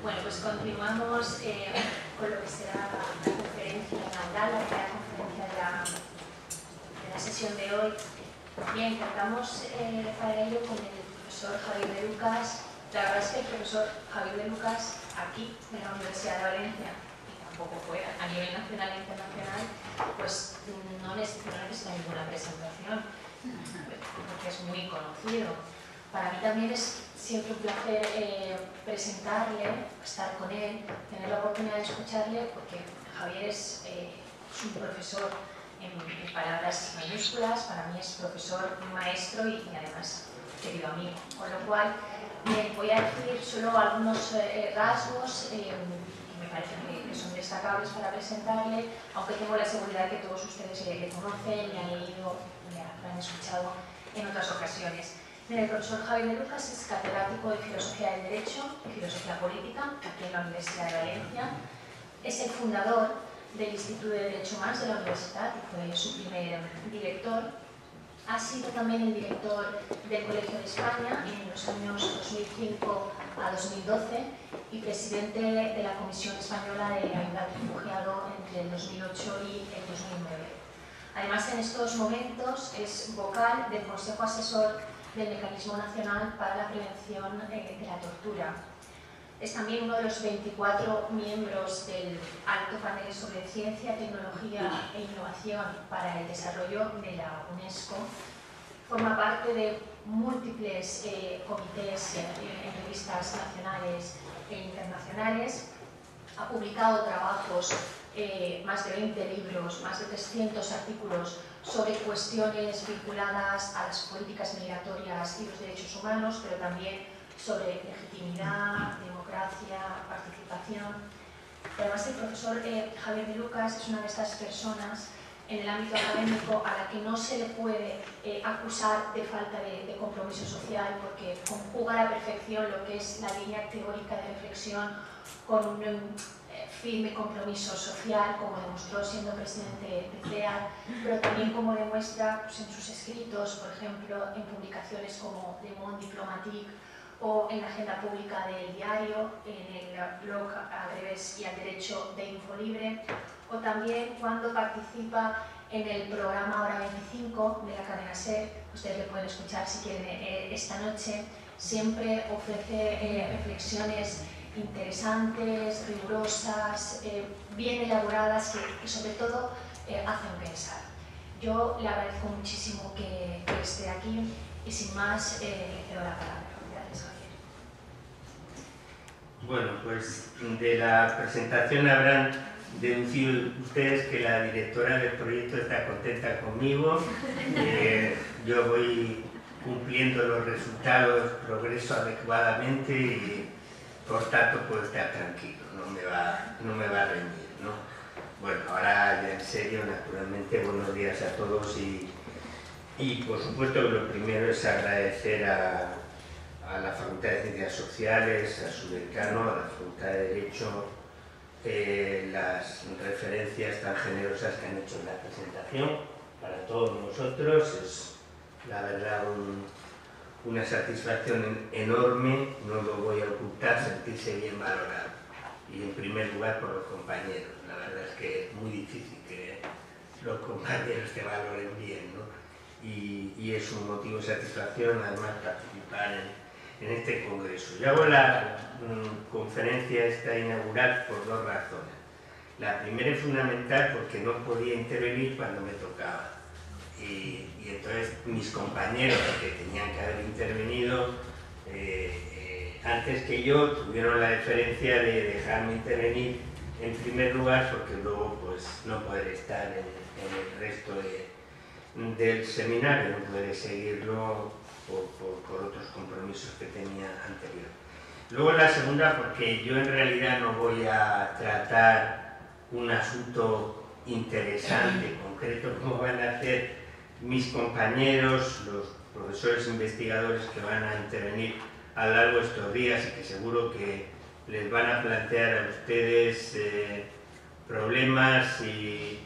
Bueno, pues continuamos con lo que será la conferencia inaugural, la primera conferencia de la sesión de hoy. Bien, contamos para ello con el profesor Javier de Lucas. La verdad es que el profesor Javier de Lucas, aquí en la Universidad de Valencia, y tampoco fuera, a nivel nacional e internacional, pues no necesita ninguna presentación, porque es muy conocido. Para mí también es siempre un placer presentarle, estar con él, tener la oportunidad de escucharle, porque Javier es un profesor en palabras mayúsculas, para mí es profesor, maestro y además querido amigo. Con lo cual, voy a decir solo algunos rasgos que me parece que son destacables para presentarle, aunque tengo la seguridad que todos ustedes le conocen, le han leído, le han escuchado en otras ocasiones. El profesor Javier de Lucas es catedrático de Filosofía del Derecho y Filosofía Política aquí en la Universidad de Valencia. Es el fundador del Instituto de Derecho Humans de la Universidad y fue su primer director. Ha sido también el director del Colegio de España en los años 2005 a 2012 y presidente de la Comisión Española de Ayuda al Refugiado entre el 2008 y el 2009. Además, en estos momentos es vocal del Consejo Asesor del Mecanismo Nacional para la Prevención de la Tortura. Es también uno de los 24 miembros del Alto Panel sobre Ciencia, Tecnología e Innovación para el Desarrollo de la UNESCO. Forma parte de múltiples comités en revistas nacionales e internacionales. Ha publicado trabajos, más de 20 libros, más de 300 artículos sobre cuestiones vinculadas a las políticas migratorias y los derechos humanos, pero también sobre legitimidad, democracia, participación. Además, el profesor Javier de Lucas es una de estas personas en el ámbito académico a la que no se le puede acusar de falta de compromiso social, porque conjuga a la perfección lo que es la línea teórica de reflexión con un firme compromiso social, como demostró siendo presidente de CEAD, pero también como demuestra pues, en sus escritos, por ejemplo, en publicaciones como Le Monde Diplomatique o en la agenda pública del diario, en el blog Al Revés y al Derecho de Infolibre, o también cuando participa en el programa Hora 25 de la cadena SER. Ustedes le pueden escuchar si quieren esta noche. Siempre ofrece reflexiones interesantes, rigurosas, bien elaboradas, que sobre todo hacen pensar. Yo le agradezco muchísimo que esté aquí y sin más le cedo la palabra. Gracias, Javier. Bueno, pues de la presentación habrán deducido ustedes que la directora del proyecto está contenta conmigo. Yo voy cumpliendo los resultados, progreso adecuadamente y por tanto puedo estar tranquilo, no me va a reñir, ¿no? Bueno, ahora ya en serio, naturalmente, buenos días a todos y por supuesto lo primero es agradecer a la Facultad de Ciencias Sociales, a su decano, a la Facultad de Derecho, las referencias tan generosas que han hecho en la presentación. Para todos nosotros es la verdad una satisfacción enorme, no lo voy a ocultar, sentirse bien valorado. Y en primer lugar por los compañeros. La verdad es que es muy difícil que los compañeros te valoren bien, ¿no? Y es un motivo de satisfacción además participar en este congreso. Yo hago la conferencia esta inaugural por dos razones. La primera es fundamental porque no podía intervenir cuando me tocaba. Y entonces mis compañeros que tenían que haber intervenido antes que yo tuvieron la deferencia de dejarme intervenir en primer lugar, porque luego pues no poder estar en el resto del seminario, no poder seguirlo por otros compromisos que tenía anterior. Luego la segunda, porque yo en realidad no voy a tratar un asunto interesante, concreto, como van a hacer mis compañeros, los profesores investigadores que van a intervenir a lo largo de estos días y que seguro que les van a plantear a ustedes problemas e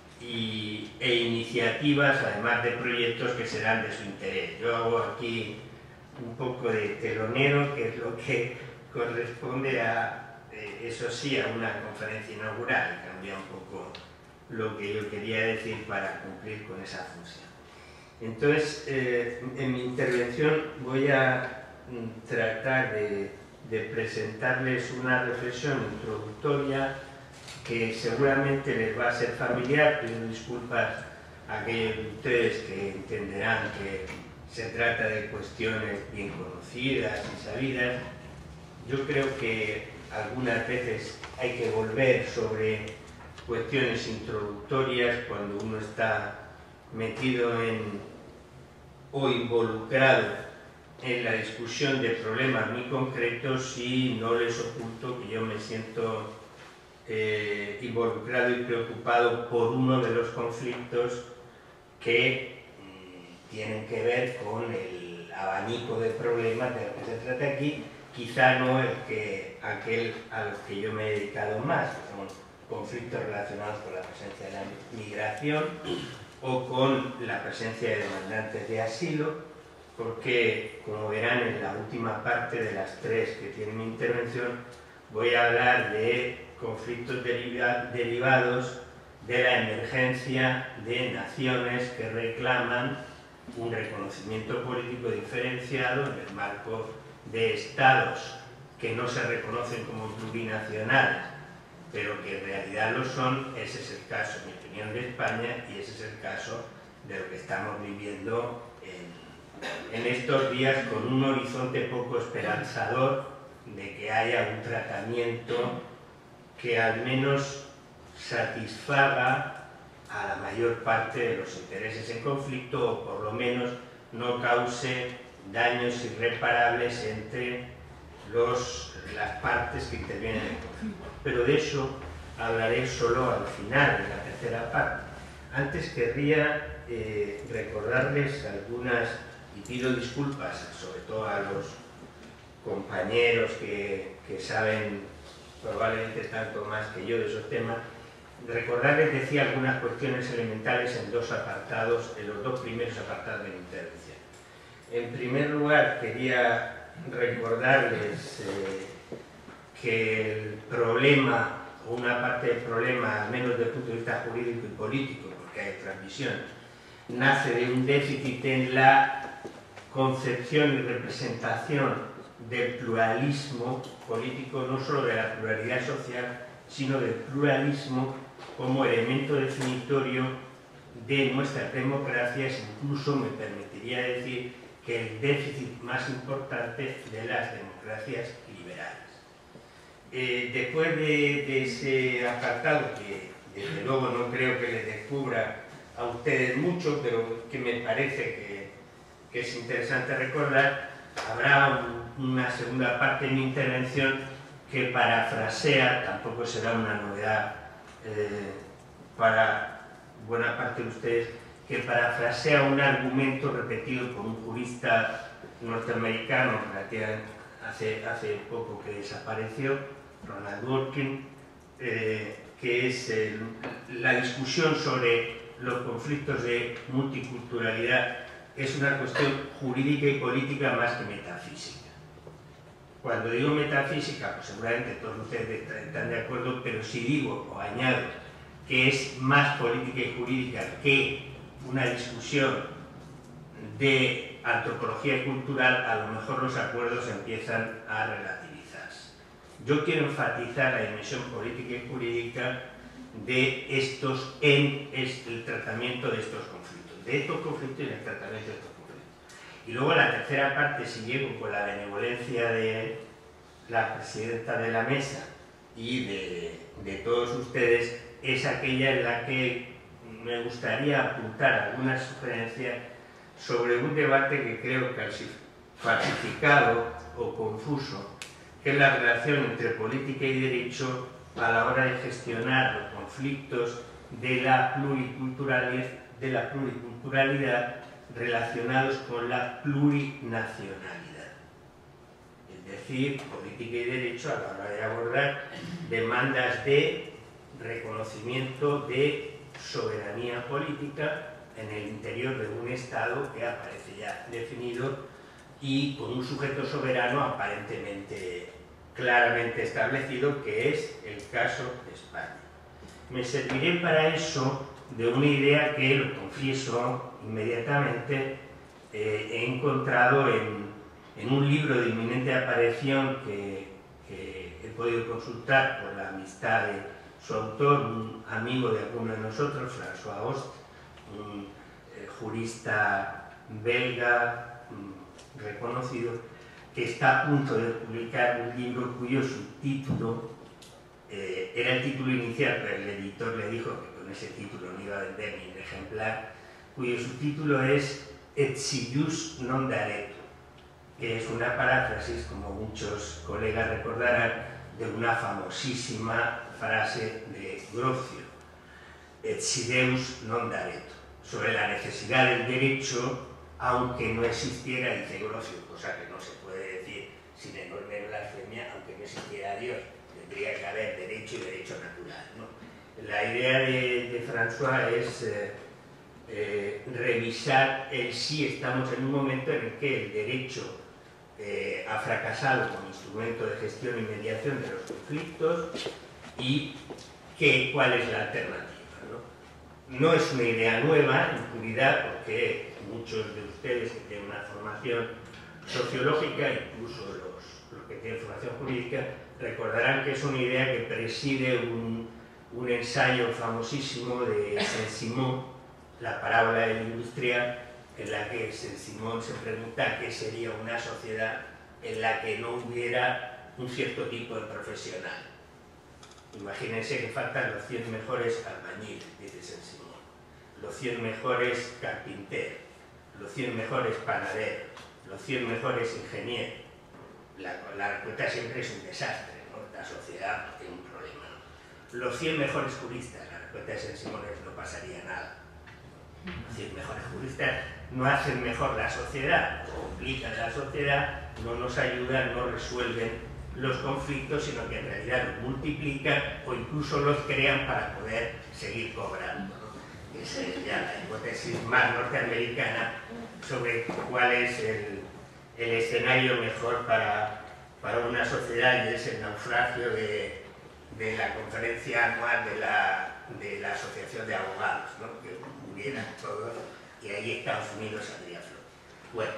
iniciativas, además de proyectos que serán de su interés. Yo hago aquí un poco de telonero, que es lo que corresponde a eso sí, a una conferencia inaugural, y cambia un poco lo que yo quería decir para cumplir con esa función. Entonces, en mi intervención voy a tratar de presentarles una reflexión introductoria que seguramente les va a ser familiar. Pido disculpas a aquellos de ustedes que entenderán que se trata de cuestiones bien conocidas y sabidas. Yo creo que algunas veces hay que volver sobre cuestiones introductorias cuando uno está metido o involucrado en la discusión de problemas muy concretos, y no les oculto que yo me siento involucrado y preocupado por uno de los conflictos que tienen que ver con el abanico de problemas de los que se trata aquí, quizá no aquel a los que yo me he dedicado más, que son conflictos relacionados con la presencia de la migración o con la presencia de demandantes de asilo, porque, como verán en la última parte de las tres que tiene mi intervención, voy a hablar de conflictos derivados de la emergencia de naciones que reclaman un reconocimiento político diferenciado en el marco de estados que no se reconocen como plurinacionales, pero que en realidad lo son. Ese es el caso, en mi opinión, de España, y ese es el caso de lo que estamos viviendo en estos días, con un horizonte poco esperanzador de que haya un tratamiento que al menos satisfaga a la mayor parte de los intereses en conflicto, o por lo menos no cause daños irreparables entre las partes que intervienen en el conflicto. Pero de eso hablaré solo al final, en la tercera parte. Antes querría recordarles algunas, y pido disculpas sobre todo a los compañeros que saben probablemente tanto más que yo de esos temas, recordarles, decía, algunas cuestiones elementales en dos apartados, en los dos primeros apartados de mi intervención. En primer lugar, quería recordarles que el problema, o una parte del problema, al menos desde el punto de vista jurídico y político, porque hay transmisión, nace de un déficit en la concepción y representación del pluralismo político, no solo de la pluralidad social, sino del pluralismo como elemento definitorio de nuestras democracias. Incluso me permitiría decir que el déficit más importante de las democracias liberales. Después de ese apartado, que desde luego no creo que les descubra a ustedes mucho, pero que me parece que es interesante recordar, habrá una segunda parte de mi intervención que parafrasea, tampoco será una novedad para buena parte de ustedes, que parafrasea un argumento repetido por un jurista norteamericano hace poco que desapareció, Ronald Dworkin, que es la discusión sobre los conflictos de multiculturalidad es una cuestión jurídica y política más que metafísica. Cuando digo metafísica, pues seguramente todos ustedes están de acuerdo, pero si digo o añado que es más política y jurídica que una discusión de antropología cultural, a lo mejor los acuerdos empiezan a relativizarse. Yo quiero enfatizar la dimensión política y jurídica de estos en el tratamiento de estos conflictos, y en el tratamiento de estos conflictos. Y luego la tercera parte, si llego con la benevolencia de la presidenta de la mesa y de todos ustedes, es aquella en la que me gustaría apuntar algunas sugerencias sobre un debate que creo casi falsificado o confuso, que es la relación entre política y derecho a la hora de gestionar los conflictos de la pluriculturalidad relacionados con la plurinacionalidad. Es decir, política y derecho a la hora de abordar demandas de reconocimiento de soberanía política en el interior de un Estado que aparece ya definido y con un sujeto soberano aparentemente claramente establecido, que es el caso de España. Me serviré para eso de una idea que, lo confieso inmediatamente, he encontrado en un libro de inminente aparición que he podido consultar por la amistad de su autor, un amigo de alguno de nosotros, François Host, un jurista belga reconocido, que está a punto de publicar un libro cuyo subtítulo era el título inicial, pero el editor le dijo que con ese título no iba a vender ni un ejemplar, cuyo subtítulo es Et si jus non daretur, que es una paráfrasis, como muchos colegas recordarán, de una famosísima frase de Grocio, Et si Deus non daretur, sobre la necesidad del derecho, aunque no existiera, dice Grocio, cosa que no se puede decir sin enorme blasfemia, aunque no existiera Dios, tendría que haber derecho y derecho natural, ¿no? La idea de François es revisar el si estamos en un momento en el que el derecho ha fracasado como instrumento de gestión y mediación de los conflictos y cuál es la alternativa, ¿no? No es una idea nueva, en puridad, porque muchos de ustedes que tienen una formación sociológica, incluso los que tienen formación jurídica, recordarán que es una idea que preside un ensayo famosísimo de Saint-Simon, la parábola del industrial, en la que Saint-Simon se pregunta qué sería una sociedad en la que no hubiera un cierto tipo de profesional. Imagínense que faltan los 100 mejores albañiles, dice Saint-Simon, los 100 mejores carpinteros, los 100 mejores panaderos, los 100 mejores ingenieros. La respuesta siempre es un desastre, ¿no? La sociedad tiene un problema, ¿no? Los 100 mejores juristas, la respuesta de Saint-Simon es no pasaría nada. Los 100 mejores juristas no hacen mejor la sociedad, complican la sociedad, no nos ayudan, no resuelven los conflictos, sino que en realidad los multiplican o incluso los crean para poder seguir cobrando, ¿no? Esa es ya la hipótesis más norteamericana sobre cuál es el escenario mejor para una sociedad, y es el naufragio de la conferencia anual de la Asociación de Abogados, ¿no? Que murieran todos y ahí Estados Unidos saldría a flote.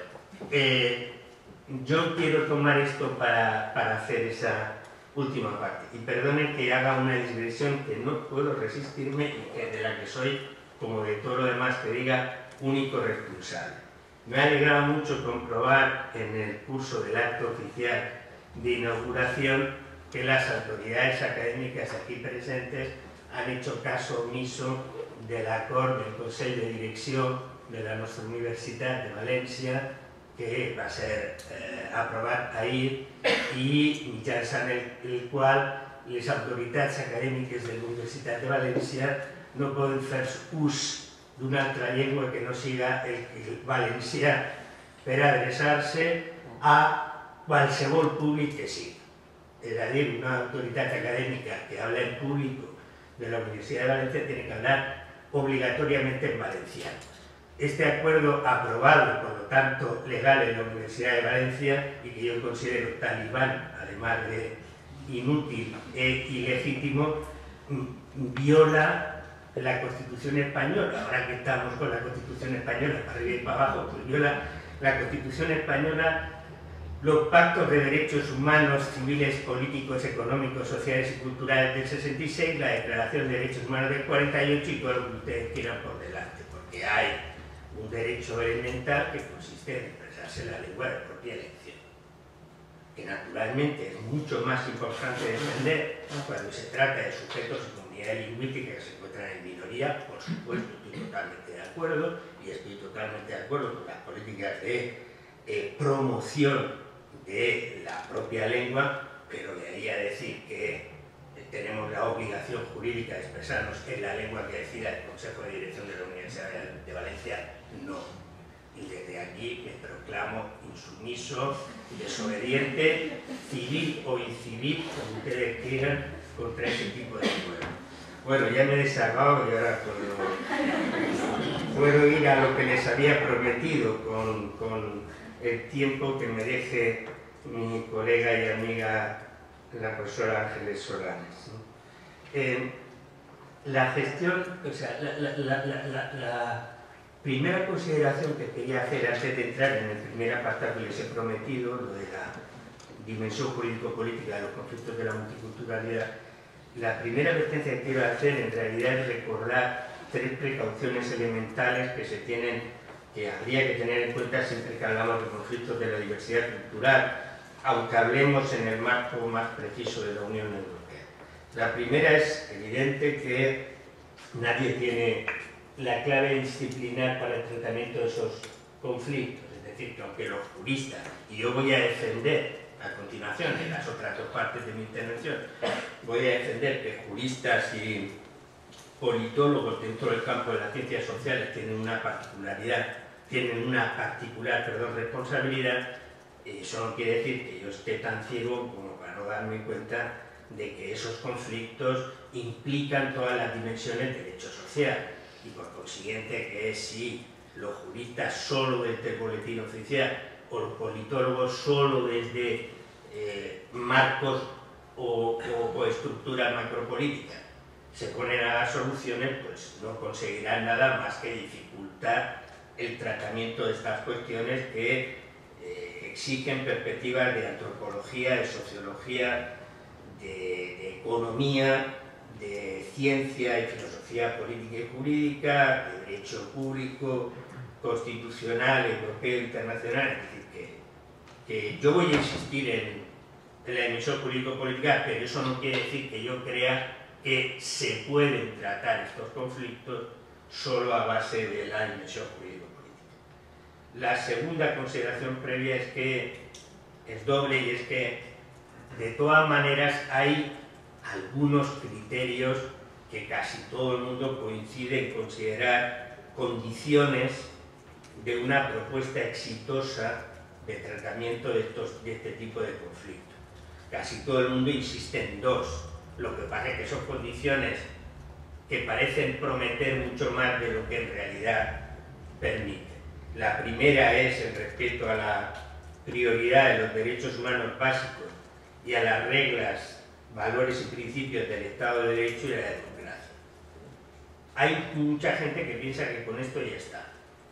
Bueno, yo quiero tomar esto para hacer esa última parte, y perdonen que haga una digresión que no puedo resistirme y de la que soy, como de todo lo demás que diga, único responsable. Me ha alegrado mucho comprobar en el curso del acto oficial de inauguración que las autoridades académicas aquí presentes han hecho caso omiso del acord del Consell de Direcció de la nostra Universitat de València, que va ser aprovat ahir i mitjançant el qual les autoritats acadèmiques de la Universitat de València no poden fer ús d'una altra llengua que no siga el valencià per adreçar-se a qualsevol públic que sigui. Es decir, una autoridad académica que habla en público de la Universidad de Valencia tiene que hablar obligatoriamente en valenciano. Este acuerdo aprobado, por lo tanto legal en la Universidad de Valencia, y que yo considero talibán, además de inútil e ilegítimo, viola la Constitución española. Ahora que estamos con la Constitución española para arriba y para abajo, pues viola la Constitución española, los pactos de derechos humanos, civiles, políticos, económicos, sociales y culturales del 66, la Declaración de Derechos Humanos del 48 y todo lo que ustedes quieran por delante, porque hay un derecho elemental que consiste en expresarse en la lengua de propia elección, que naturalmente es mucho más importante defender cuando se trata de sujetos y comunidades lingüísticas que se encuentran en minoría. Por supuesto, estoy totalmente de acuerdo, y estoy totalmente de acuerdo con las políticas de promoción de la propia lengua, pero de ahí a decir que tenemos la obligación jurídica de expresarnos en la lengua que decida el Consejo de Dirección de la Universidad de Valencia, no. Y desde aquí me proclamo insumiso, desobediente, civil o incivil, como ustedes quieran, contra ese tipo de pueblo. Bueno, ya me he desahogado y ahora puedo ir a lo que les había prometido con el tiempo que me deje mi colega y amiga la profesora Ángeles Solanes. La gestión, o sea, la primera consideración que quería hacer antes de entrar en el primer apartado que les he prometido, lo de la dimensión jurídico-política de los conflictos de la multiculturalidad, la primera advertencia que quiero hacer en realidad es recordar 3 precauciones elementales que habría que tener en cuenta siempre que hablamos de conflictos de la diversidad cultural, aunque hablemos en el marco más preciso de la Unión Europea. La primera es evidente que nadie tiene la clave disciplinar para el tratamiento de esos conflictos, es decir, que aunque los juristas, y yo voy a defender a continuación en las otras 2 partes de mi intervención, voy a defender que juristas y politólogos dentro del campo de las ciencias sociales tienen una particular responsabilidad. Eso no quiere decir que yo esté tan ciego como para no darme cuenta de que esos conflictos implican todas las dimensiones del derecho social y por consiguiente que si los juristas solo desde el boletín oficial o los politólogos solo desde marcos o estructuras macropolíticas se ponen a dar soluciones, pues no conseguirán nada más que dificultar el tratamiento de estas cuestiones que exigen perspectivas de antropología, de sociología, de economía, de ciencia y filosofía política y jurídica, de derecho público, constitucional, europeo, internacional. Es decir, que yo voy a insistir en la dimensión jurídico-política, pero eso no quiere decir que yo crea que se pueden tratar estos conflictos solo a base de la dimensión jurídico-política. La segunda consideración previa es doble, y es que de todas maneras hay algunos criterios que casi todo el mundo coincide en considerar condiciones de una propuesta exitosa de tratamiento de este tipo de conflictos. Casi todo el mundo insiste en 2. Lo que pasa es que son condiciones que parecen prometer mucho más de lo que en realidad permiten. La primera es el respeto a la prioridad de los derechos humanos básicos y a las reglas, valores y principios del Estado de Derecho y de la democracia. Hay mucha gente que piensa que con esto ya está.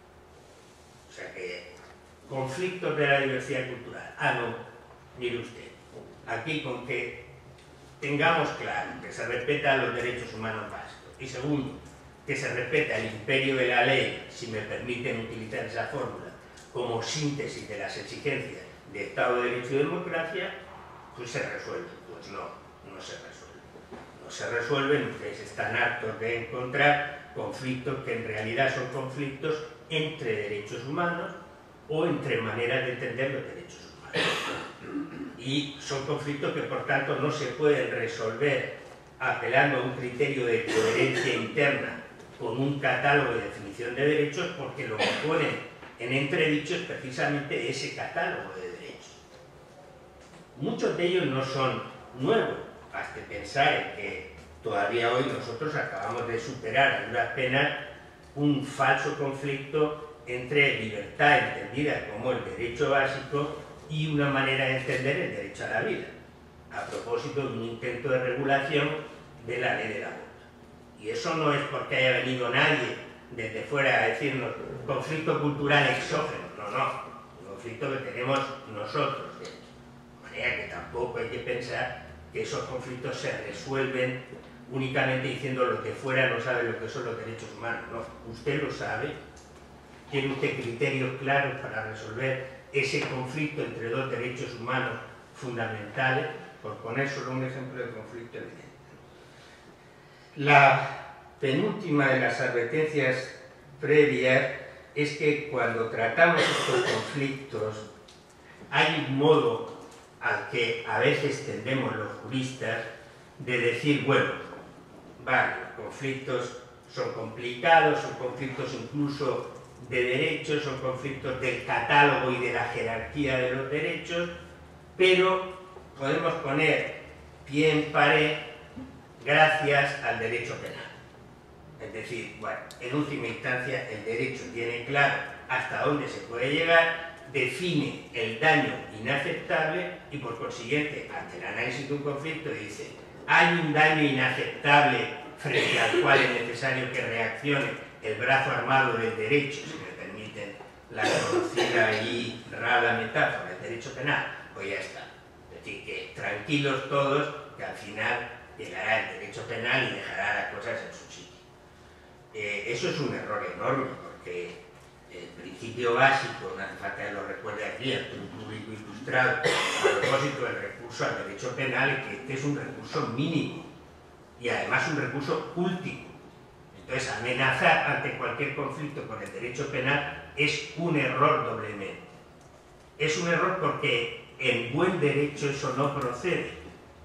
O sea que conflictos de la diversidad cultural. No, mire usted, aquí con que tengamos claro que se respetan los derechos humanos básicos y segundo, que se respeta el imperio de la ley, si me permiten utilizar esa fórmula, como síntesis de las exigencias de Estado de Derecho y democracia, pues se resuelve. Pues no, no se resuelve. No se resuelven, ustedes están hartos de encontrar conflictos que en realidad son conflictos entre derechos humanos o entre maneras de entender los derechos humanos. Y son conflictos que por tanto no se pueden resolver apelando a un criterio de coherencia interna con un catálogo de definición de derechos, porque lo que ponen en entredicho es precisamente ese catálogo de derechos. Muchos de ellos no son nuevos, basta pensar en que todavía hoy nosotros acabamos de superar a duras penas un falso conflicto entre libertad entendida como el derecho básico y una manera de entender el derecho a la vida, a propósito de un intento de regulación de la ley del aborto. Y eso no es porque haya venido nadie desde fuera a decirnos conflicto cultural exógeno, no, un conflicto que tenemos nosotros dentro. De manera que tampoco hay que pensar que esos conflictos se resuelven únicamente diciendo los de fuera no saben lo que son los derechos humanos. No, usted lo sabe, tiene usted criterios claros para resolver ese conflicto entre 2 derechos humanos fundamentales, por poner solo un ejemplo de conflicto evidente. La penúltima de las advertencias previas es que cuando tratamos estos conflictos hay un modo al que a veces tendemos los juristas de decir, bueno, vale, los conflictos son complicados, son conflictos incluso de derechos, son conflictos del catálogo y de la jerarquía de los derechos, pero podemos poner pie en pared gracias al derecho penal. Es decir, bueno, en última instancia el derecho tiene claro hasta dónde se puede llegar define el daño inaceptable y, por consiguiente, ante el análisis de un conflicto dice: hay un daño inaceptable frente al cual es necesario que reaccione el brazo armado del derecho, si me permiten la conocida y rara metáfora del derecho penal. Pues ya está. Es decir, que tranquilos todos, que al final llegará el derecho penal y dejará las cosas en su sitio. Eso es un error enorme, porque el principio básico, no hace falta que lo recuerde aquí, ante un público ilustrado, a propósito del recurso al derecho penal, es que este es un recurso mínimo y además un recurso último. Entonces, amenazar ante cualquier conflicto con el derecho penal es un error doblemente. Es un error porque en buen derecho eso no procede.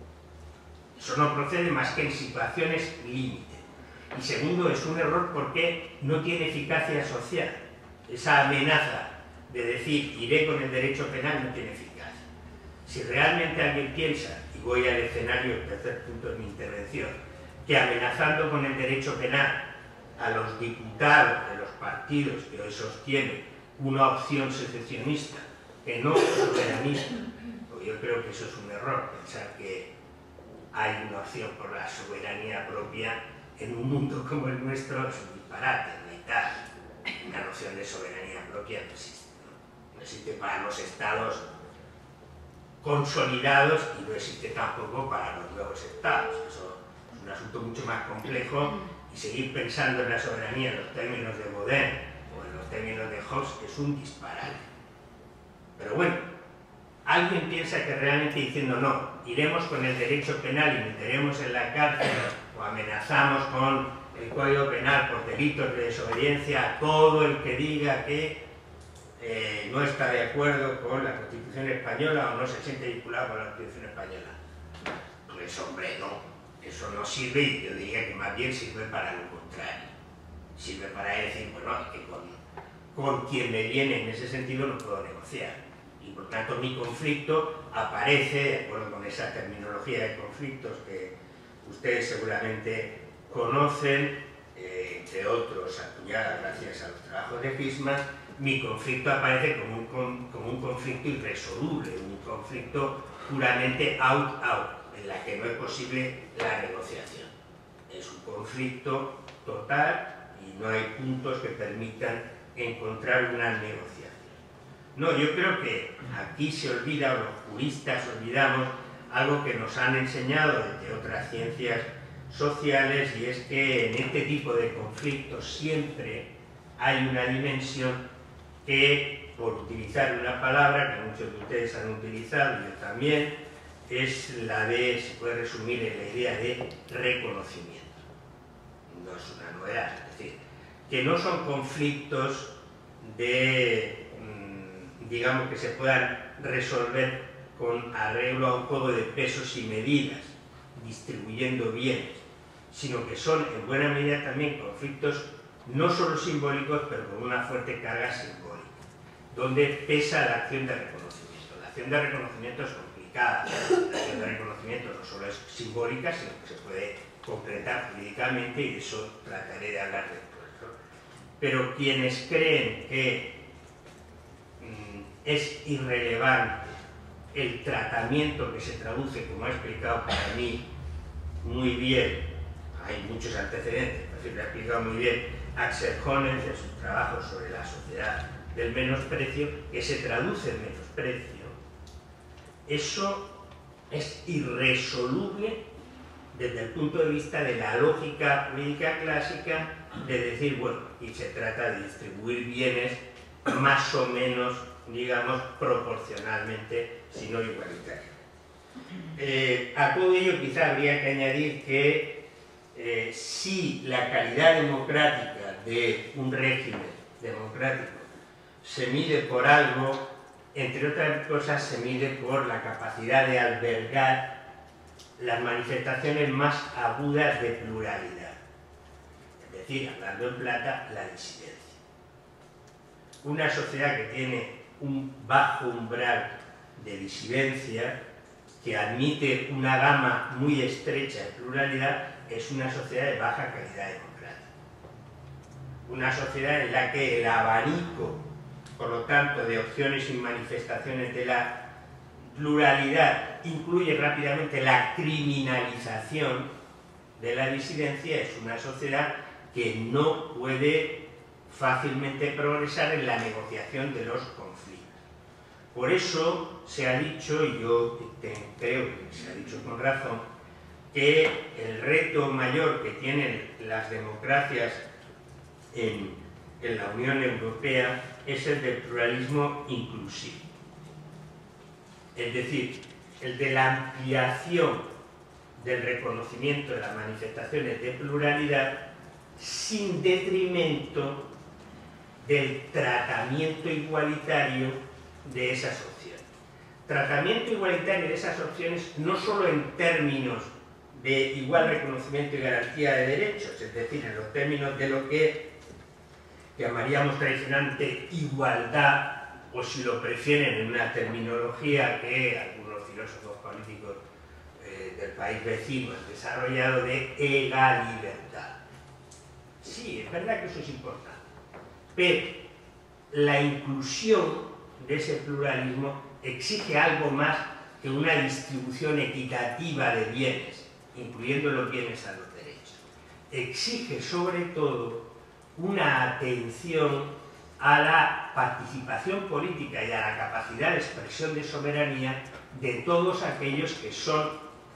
Eso no procede más que en situaciones límite. Y segundo, es un error porque no tiene eficacia social. Esa amenaza de decir iré con el derecho penal no tiene eficacia. Si realmente alguien piensa, y voy al escenario, el tercer punto de mi intervención, que amenazando con el derecho penal a los diputados de los partidos que hoy sostienen una opción secesionista, que no soberanista, pues yo creo que eso es un error, pensar que hay una opción por la soberanía propia en un mundo como el nuestro es un disparate, no hay tal. Una noción de soberanía propia no existe. No existe para los estados consolidados y no existe tampoco para los nuevos estados. Eso es un asunto mucho más complejo y seguir pensando en la soberanía en los términos de Baudin o en los términos de Hobbes es un disparate. Pero bueno, alguien piensa que realmente diciendo no, iremos con el derecho penal y meteremos en la cárcel o amenazamos con el Código Penal por delitos de desobediencia a todo el que diga que no está de acuerdo con la Constitución española o no se siente vinculado con la Constitución española. Pues hombre, no, eso no sirve y yo diría que más bien sirve para lo contrario. Sirve para decir, bueno, es que con quien me viene en ese sentido no puedo negociar. Y por tanto mi conflicto aparece, de acuerdo con esa terminología de conflictos que ustedes seguramente conocen, entre otros acuñadas gracias a los trabajos de Fishman, mi conflicto aparece como un conflicto irresoluble, un conflicto puramente out-out, en la que no es posible la negociación. Es un conflicto total y no hay puntos que permitan encontrar una negociación. No, yo creo que aquí se olvida, o los juristas olvidamos, algo que nos han enseñado desde otras ciencias sociales, y es que en este tipo de conflictos siempre hay una dimensión que, por utilizar una palabra que muchos de ustedes han utilizado, y yo también, es la de, se puede resumir en la idea de reconocimiento. No es una novedad, es decir, que no son conflictos de, digamos, que se puedan resolver con arreglo a un juego de pesos y medidas, distribuyendo bienes, sino que son en buena medida también conflictos no solo simbólicos, pero con una fuerte carga simbólica, donde pesa la acción de reconocimiento. La acción de reconocimiento es complicada, la acción de reconocimiento no solo es simbólica, sino que se puede concretar jurídicamente, y de eso trataré de hablar después, ¿no? Pero quienes creen que es irrelevante el tratamiento que se traduce, como ha explicado para mí muy bien, hay muchos antecedentes, pero lo ha explicado muy bien Axel Honneth en su trabajo sobre la sociedad del menosprecio, que se traduce en menosprecio, eso es irresoluble desde el punto de vista de la lógica jurídica clásica, de decir, bueno, y se trata de distribuir bienes más o menos, digamos, proporcionalmente, si no igualitario. A todo ello quizá habría que añadir que si la calidad democrática de un régimen democrático se mide por algo, entre otras cosas se mide por la capacidad de albergar las manifestaciones más agudas de pluralidad. Es decir, hablando en plata, la disidencia. Una sociedad que tiene un bajo umbral de disidencia, que admite una gama muy estrecha de pluralidad, es una sociedad de baja calidad democrática. Una sociedad en la que el abanico por lo tanto, de opciones y manifestaciones de la pluralidad, incluye rápidamente la criminalización de la disidencia, es una sociedad que no puede fácilmente progresar en la negociación de los conflictos. Por eso se ha dicho, y yo creo que se ha dicho con razón, que el reto mayor que tienen las democracias en la Unión Europea es el del pluralismo inclusivo. Es decir, el de la ampliación del reconocimiento de las manifestaciones de pluralidad sin detrimento del tratamiento igualitario de esas opciones. Tratamiento igualitario de esas opciones no solo en términos de igual reconocimiento y garantía de derechos, es decir, en los términos de lo que llamaríamos tradicionalmente igualdad, o si lo prefieren en una terminología que algunos filósofos políticos del país vecino han desarrollado, de egalibertad. Sí, es verdad que eso es importante, pero la inclusión de ese pluralismo exige algo más que una distribución equitativa de bienes, incluyendo los bienes a los derechos. Exige sobre todo una atención a la participación política y a la capacidad de expresión de soberanía de todos aquellos que son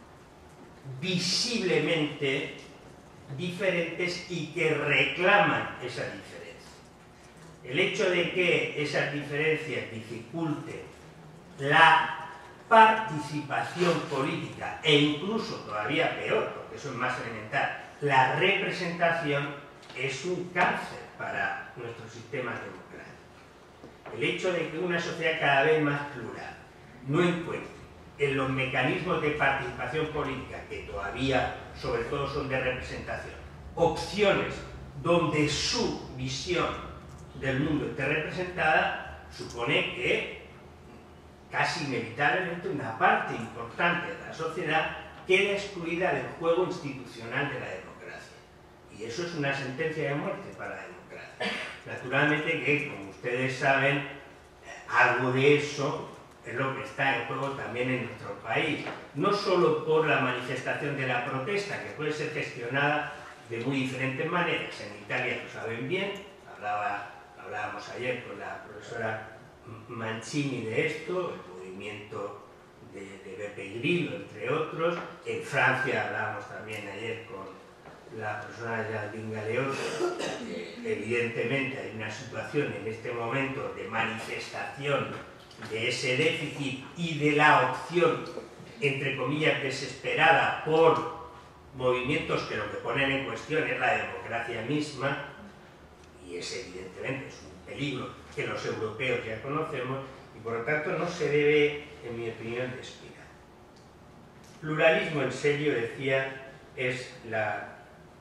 visiblemente diferentes y que reclaman esa diferencia. El hecho de que esas diferencias dificulten la participación política e incluso, todavía peor, porque eso es más elemental, la representación, es un cáncer para nuestros sistemas democráticos. El hecho de que una sociedad cada vez más plural no encuentre en los mecanismos de participación política, que todavía sobre todo son de representación, opciones donde su visión del mundo esté representada, supone que casi inevitablemente una parte importante de la sociedad queda excluida del juego institucional de la democracia. Y eso es una sentencia de muerte para la democracia. Naturalmente que, como ustedes saben, algo de eso es lo que está en juego también en nuestro país. No solo por la manifestación de la protesta, que puede ser gestionada de muy diferentes maneras. En Italia lo saben bien, hablábamos ayer con la profesora Mancini de esto, el movimiento de Beppe Grillo, entre otros. En Francia hablábamos también ayer con la persona de Geraldine Galeotto. Evidentemente hay una situación en este momento de manifestación de ese déficit y de la opción, entre comillas, desesperada por movimientos que lo que ponen en cuestión es la democracia misma, y ese evidentemente es un peligro que los europeos ya conocemos, y por lo tanto no se debe, en mi opinión, descuidar. Pluralismo en serio, decía, es la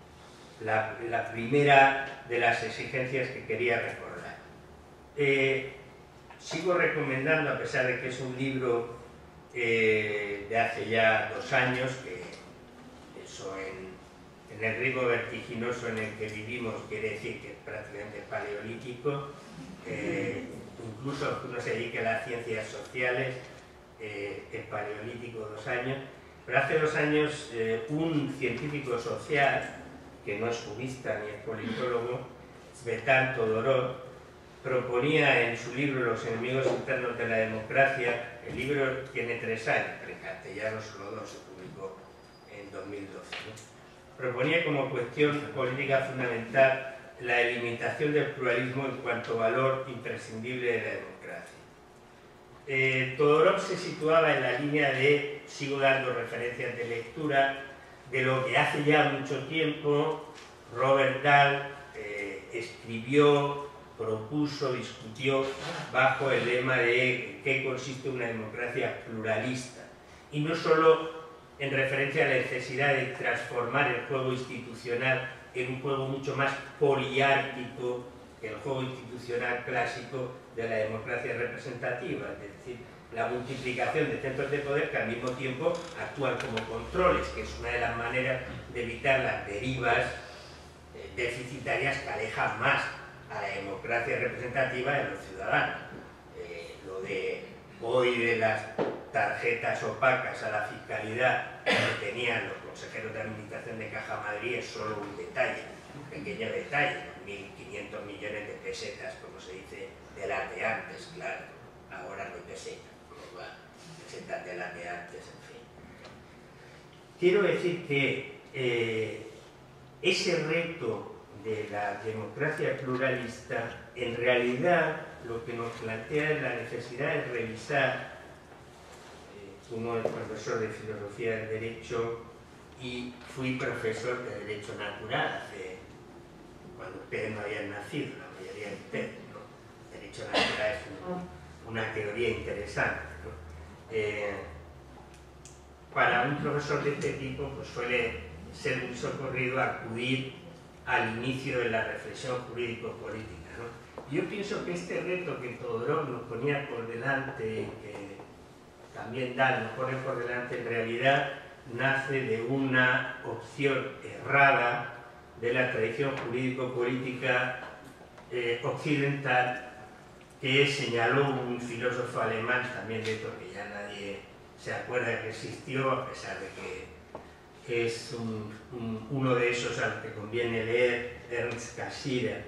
primera de las exigencias que quería recordar. Sigo recomendando, a pesar de que es un libro de hace ya 2 años, que eso en el ritmo vertiginoso en el que vivimos quiere decir que es prácticamente paleolítico, incluso uno se dedica a las ciencias sociales, es paleolítico 2 años, pero hace 2 años un científico social, que no es jurista ni es politólogo, Tzvetan Todorov, proponía en su libro Los enemigos internos de la democracia, el libro tiene 3 años, pero en castellano solo 2, se publicó en 2012, ¿no? Proponía como cuestión política fundamental la delimitación del pluralismo en cuanto valor imprescindible de la democracia. Todorov se situaba en la línea de, sigo dando referencias de lectura, de lo que hace ya mucho tiempo Robert Dahl escribió, propuso, discutió bajo el lema de qué consiste una democracia pluralista, y no solo en referencia a la necesidad de transformar el juego institucional en un juego mucho más poliárquico que el juego institucional clásico de la democracia representativa, es decir, la multiplicación de centros de poder que al mismo tiempo actúan como controles, que es una de las maneras de evitar las derivas deficitarias que alejan más a la democracia representativa de los ciudadanos. Lo de hoy de las tarjetas opacas a la fiscalidad que tenían los consejeros de administración de Caja Madrid es solo un detalle, un pequeño detalle, 1.500 millones de pesetas, como se dice, de las de antes, claro, ahora no hay pesetas, pesetas de las de antes, en fin. Quiero decir que ese reto de la democracia pluralista, en realidad lo que nos plantea es la necesidad de revisar, uno es profesor de Filosofía del Derecho y fui profesor de Derecho Natural cuando ustedes no habían nacido, la mayoría de ustedes, ¿no? Derecho Natural es una teoría interesante, ¿no? Para un profesor de este tipo pues suele ser muy socorrido acudir al inicio de la reflexión jurídico-política, ¿no? Yo pienso que este reto que Todorov nos ponía por delante, que también Dahl nos pone por delante, en realidad nace de una opción errada de la tradición jurídico-política occidental que señaló un filósofo alemán, también de esto que ya nadie se acuerda que existió, a pesar de que es uno de esos al que conviene leer, Ernst Cassirer,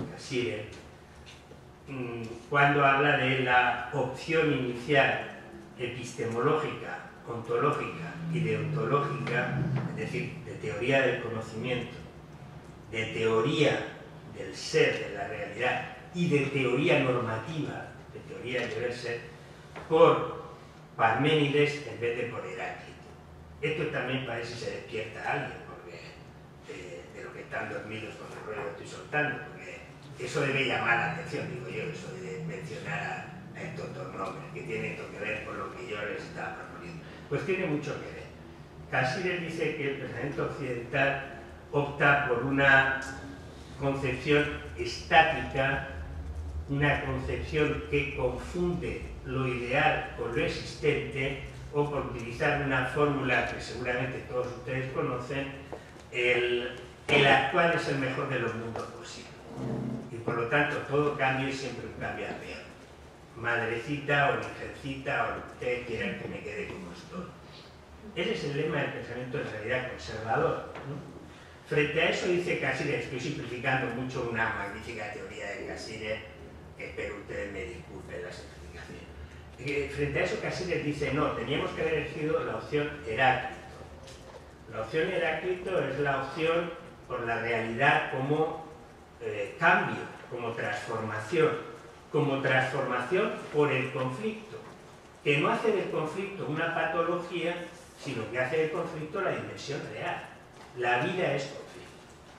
cuando habla de la opción inicial epistemológica, ontológica y deontológica, es decir, de teoría del conocimiento, de teoría del ser, de la realidad, y de teoría normativa, de teoría del deber ser, por Parménides en vez de por Heráclito. Esto también parece que se despierta a alguien, porque de lo que están dormidos con el ruido que estoy soltando, porque eso debe llamar la atención, digo yo, eso de mencionar a estos dos nombres, que tienen esto que ver con lo que yo les estaba proponiendo. Pues tiene mucho que ver. Cassirer dice que el pensamiento occidental opta por una concepción estática, una concepción que confunde lo ideal con lo existente, o por utilizar una fórmula que seguramente todos ustedes conocen, el actual es el mejor de los mundos posibles. Y por lo tanto todo cambio es siempre un cambio a peor. Madrecita o virgencita o lo que ustedes quieran que me quede como estoy. Ese es el lema del pensamiento en realidad conservador, ¿no? Frente a eso dice Cassirer, estoy simplificando mucho una magnífica teoría de Cassirer, que espero ustedes me disculpen la simplificación. Frente a eso Cassirer dice, no, teníamos que haber elegido la opción Heráclito. La opción Heráclito es la opción por la realidad como cambio, como transformación por el conflicto, que no hace del conflicto una patología, sino que hace del conflicto la dimensión real. La vida es conflicto.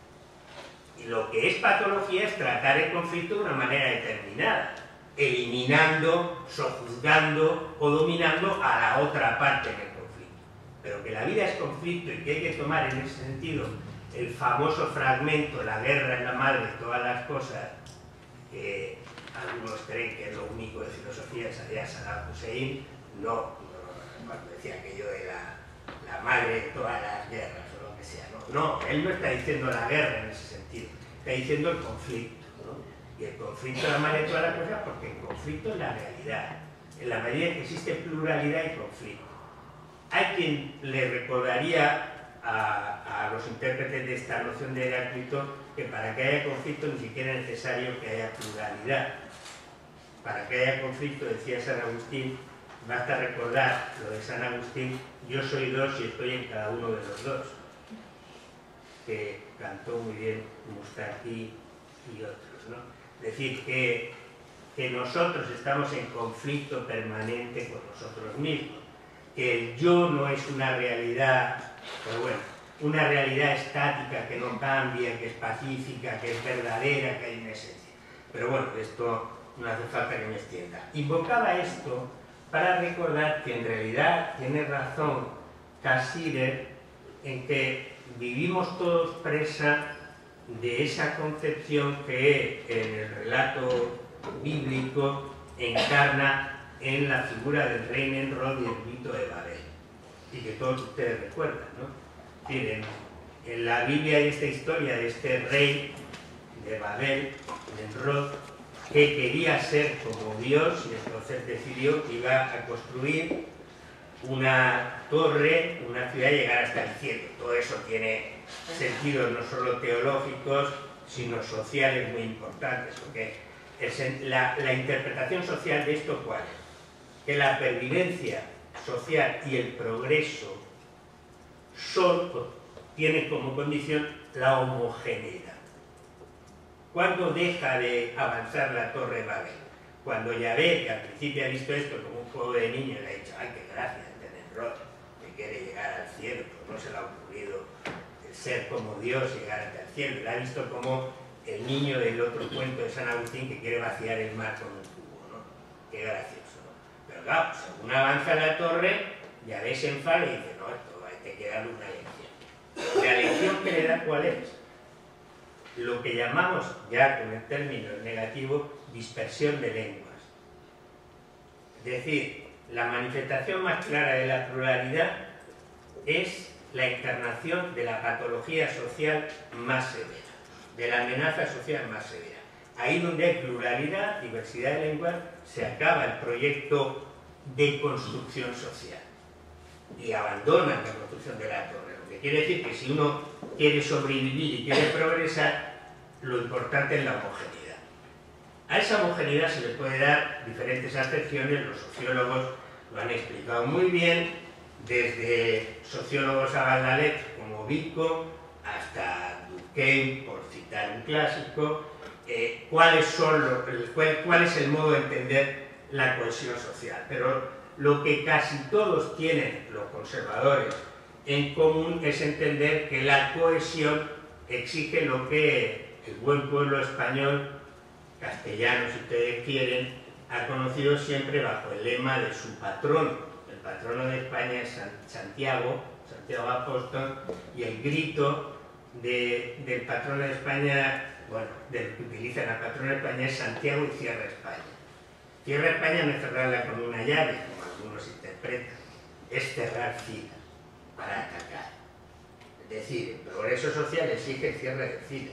Y lo que es patología es tratar el conflicto de una manera determinada, eliminando, sojuzgando o dominando a la otra parte del conflicto. Pero que la vida es conflicto y que hay que tomar en ese sentido el famoso fragmento, la guerra es la madre de todas las cosas, que algunos creen que es lo único de filosofía, sabía Saddam Hussein, no, cuando decía aquello de la madre de todas las guerras o lo que sea, no, él no está diciendo la guerra en ese sentido, está diciendo el conflicto, ¿no? Y el conflicto es la madre de todas las cosas porque el conflicto es la realidad, en la medida en que existe pluralidad y conflicto. Hay quien le recordaría a los intérpretes de esta noción de Heráclito que para que haya conflicto ni siquiera es necesario que haya pluralidad. Para que haya conflicto, decía San Agustín, basta recordar lo de San Agustín, yo soy dos y estoy en cada uno de los dos, que cantó muy bien Moustaki y otros, ¿no? Es decir, que nosotros estamos en conflicto permanente con nosotros mismos, que el yo no es una realidad, pero bueno, una realidad estática que no cambia, que es pacífica, que es verdadera, que hay una esencia. Pero bueno, esto no hace falta que me extienda. Invocaba esto para recordar que en realidad tiene razón Cassirer en que vivimos todos presa de esa concepción que en el relato bíblico encarna en la figura del rey Nimrod y el mito de Babel, y que todos ustedes recuerdan, ¿no? Es decir, en la Biblia hay esta historia de este rey de Babel, Nimrod, que quería ser como Dios y entonces decidió que iba a construir una torre, una ciudad y llegar hasta el cielo. Todo eso tiene sentidos no solo teológicos, sino sociales muy importantes, porque la interpretación social de esto, ¿cuál es? Que la pervivencia social y el progreso tienen como condición la homogeneidad. ¿Cuándo deja de avanzar la Torre de Babel? Cuando Yahvé, que al principio ha visto esto como un juego de niños, le ha dicho, ¡ay, qué gracia de Nimrod, que quiere llegar al cielo! Pues no se le ha ocurrido el ser como Dios y llegar hasta el cielo. Le ha visto como el niño del otro cuento de San Agustín que quiere vaciar el mar con un tubo, ¿no? Qué gracioso, ¿no? Pero claro, según avanza la torre, Yahvé se enfada y dice, no, esto hay que darle una lección. ¿La lección que le da cuál es? Lo que llamamos, ya con el término negativo, dispersión de lenguas. Es decir, la manifestación más clara de la pluralidad es la encarnación de la patología social más severa, de la amenaza social más severa. Ahí donde hay pluralidad, diversidad de lenguas, se acaba el proyecto de construcción social y abandona la construcción de la torre. Lo que quiere decir que si uno quiere sobrevivir y quiere progresar, lo importante es la homogeneidad. A esa homogeneidad se le puede dar diferentes acepciones, los sociólogos lo han explicado muy bien, desde sociólogos avalalet como Vico hasta Durkheim, por citar un clásico, cuál es el modo de entender la cohesión social. Pero lo que casi todos tienen, los conservadores, en común es entender que la cohesión exige lo que el buen pueblo español, castellano si ustedes quieren, ha conocido siempre bajo el lema de su patrono. El patrono de España es Santiago Apóstol, y el grito del patrono de España, bueno, del que utiliza la patrona de España es Santiago y cierra España. Cierra España no es cerrarla con una llave, como algunos interpretan, es cerrar filas para atacar. Es decir, el progreso social exige el cierre de filas,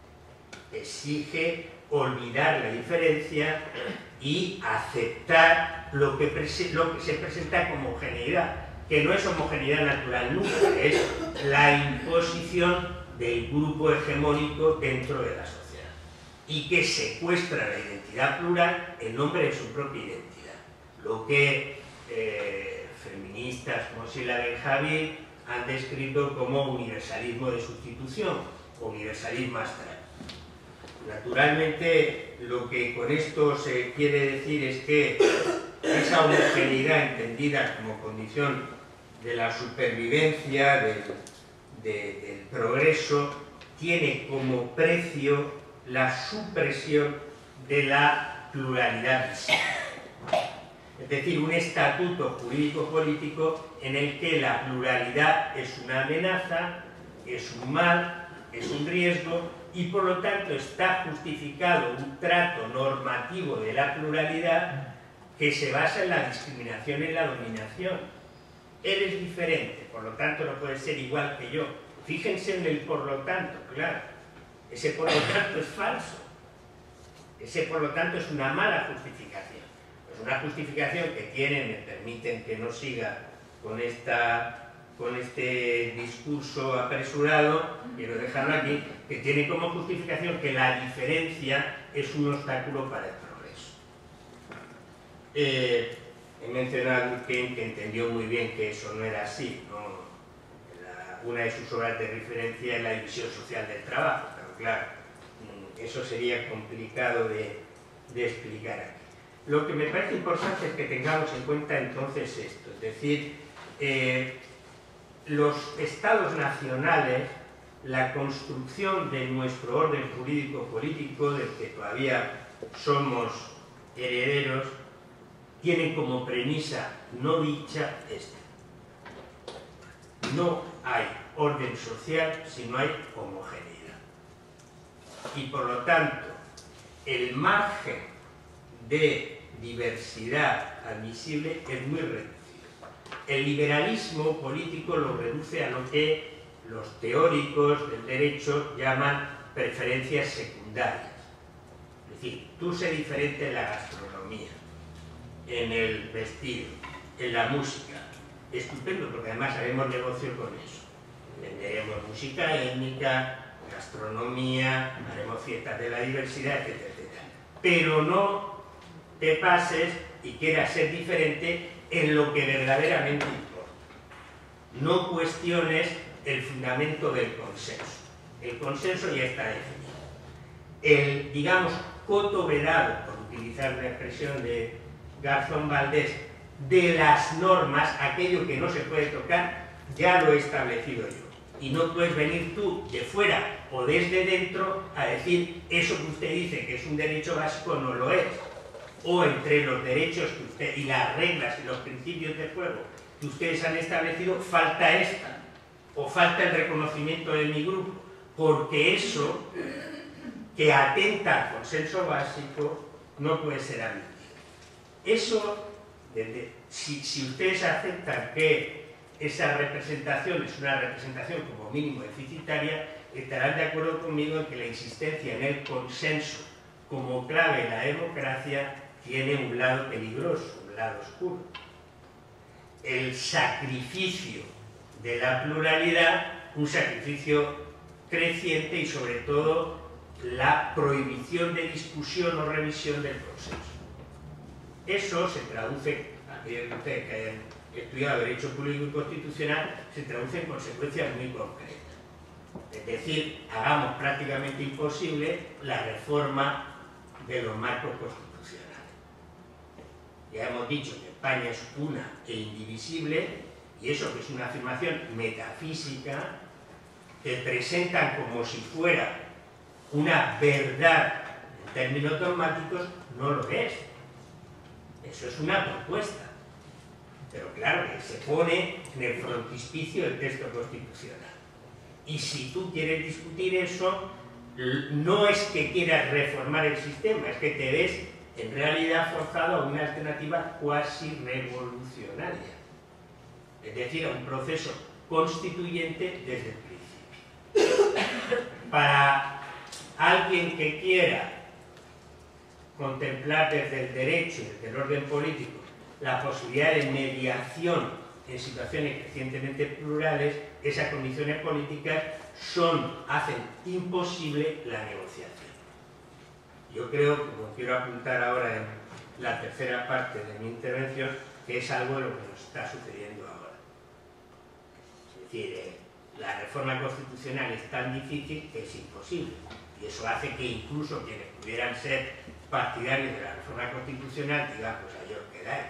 exige olvidar la diferencia y aceptar lo que se presenta como homogeneidad, que no es homogeneidad natural nunca, es la imposición del grupo hegemónico dentro de la sociedad y que secuestra la identidad plural en nombre de su propia identidad, lo que feministas como Sheila Benjavín han descrito como universalismo de sustitución, universalismo abstracto. Naturalmente, lo que con esto se quiere decir es que esa homogeneidad entendida como condición de la supervivencia, del progreso, tiene como precio la supresión de la pluralidad visible. Es decir, un estatuto jurídico-político en el que la pluralidad es una amenaza, es un mal, es un riesgo, y por lo tanto está justificado un trato normativo de la pluralidad que se basa en la discriminación y en la dominación. Él es diferente, por lo tanto no puede ser igual que yo. Fíjense en el por lo tanto, claro. Ese por lo tanto es falso. Ese por lo tanto es una mala justificación. Es una justificación que tiene, me permiten que no siga con este discurso apresurado, quiero dejarlo aquí, que tiene como justificación que la diferencia es un obstáculo para el progreso. He mencionado a Durkheim, que entendió muy bien que eso no era así, ¿no? Una de sus obras de referencia es La división social del trabajo, pero claro, eso sería complicado de explicar aquí. Lo que me parece importante es que tengamos en cuenta entonces esto, es decir, los estados nacionales, la construcción de nuestro orden jurídico-político, del que todavía somos herederos, tienen como premisa no dicha esta. No hay orden social si no hay homogeneidad. Y por lo tanto, el margen de diversidad admisible es muy reducido. El liberalismo político lo reduce a lo que los teóricos del derecho llaman preferencias secundarias. Es decir, tú sé diferente en la gastronomía, en el vestido, en la música. Estupendo, porque además haremos negocio con eso. Venderemos música étnica, gastronomía, haremos fiestas de la diversidad, etcétera, etcétera. Pero no te pases y quieras ser diferente en lo que verdaderamente importa. No cuestiones el fundamento del consenso. El consenso ya está definido. El, digamos, coto vedado, por utilizar una expresión de Garzón Valdés, de las normas, aquello que no se puede tocar, ya lo he establecido yo. Y no puedes venir tú de fuera o desde dentro a decir eso que usted dice que es un derecho básico no lo es. O entre los derechos que usted y las reglas y los principios de juego que ustedes han establecido falta esta, o falta el reconocimiento de mi grupo, porque eso que atenta al consenso básico no puede ser admitido. Eso, si ustedes aceptan que esa representación es una representación como mínimo deficitaria, estarán de acuerdo conmigo en que la insistencia en el consenso como clave en la democracia tiene un lado peligroso, un lado oscuro. El sacrificio de la pluralidad, un sacrificio creciente y sobre todo la prohibición de discusión o revisión del consenso. Eso se traduce, aquellos de ustedes que hayan estudiado Derecho Público y Constitucional, se traduce en consecuencias muy concretas. Es decir, hagamos prácticamente imposible la reforma de los marcos constitucionales. Ya hemos dicho que España es una e indivisible, y eso que es una afirmación metafísica, que presentan como si fuera una verdad en términos dogmáticos, no lo es. Eso es una propuesta. Pero claro, que se pone en el frontispicio del texto constitucional. Y si tú quieres discutir eso, no es que quieras reformar el sistema, es que te ves en realidad forzado a una alternativa cuasi revolucionaria. Es decir, a un proceso constituyente desde el principio. Para alguien que quiera contemplar desde el derecho y desde el orden político la posibilidad de mediación en situaciones crecientemente plurales, esas condiciones políticas hacen imposible la negociación. Yo creo, como quiero apuntar ahora en la tercera parte de mi intervención, que es algo de lo que nos está sucediendo ahora. Es decir, la reforma constitucional es tan difícil que es imposible. Y eso hace que incluso quienes pudieran ser partidarios de la reforma constitucional digan, pues ahí os quedáis.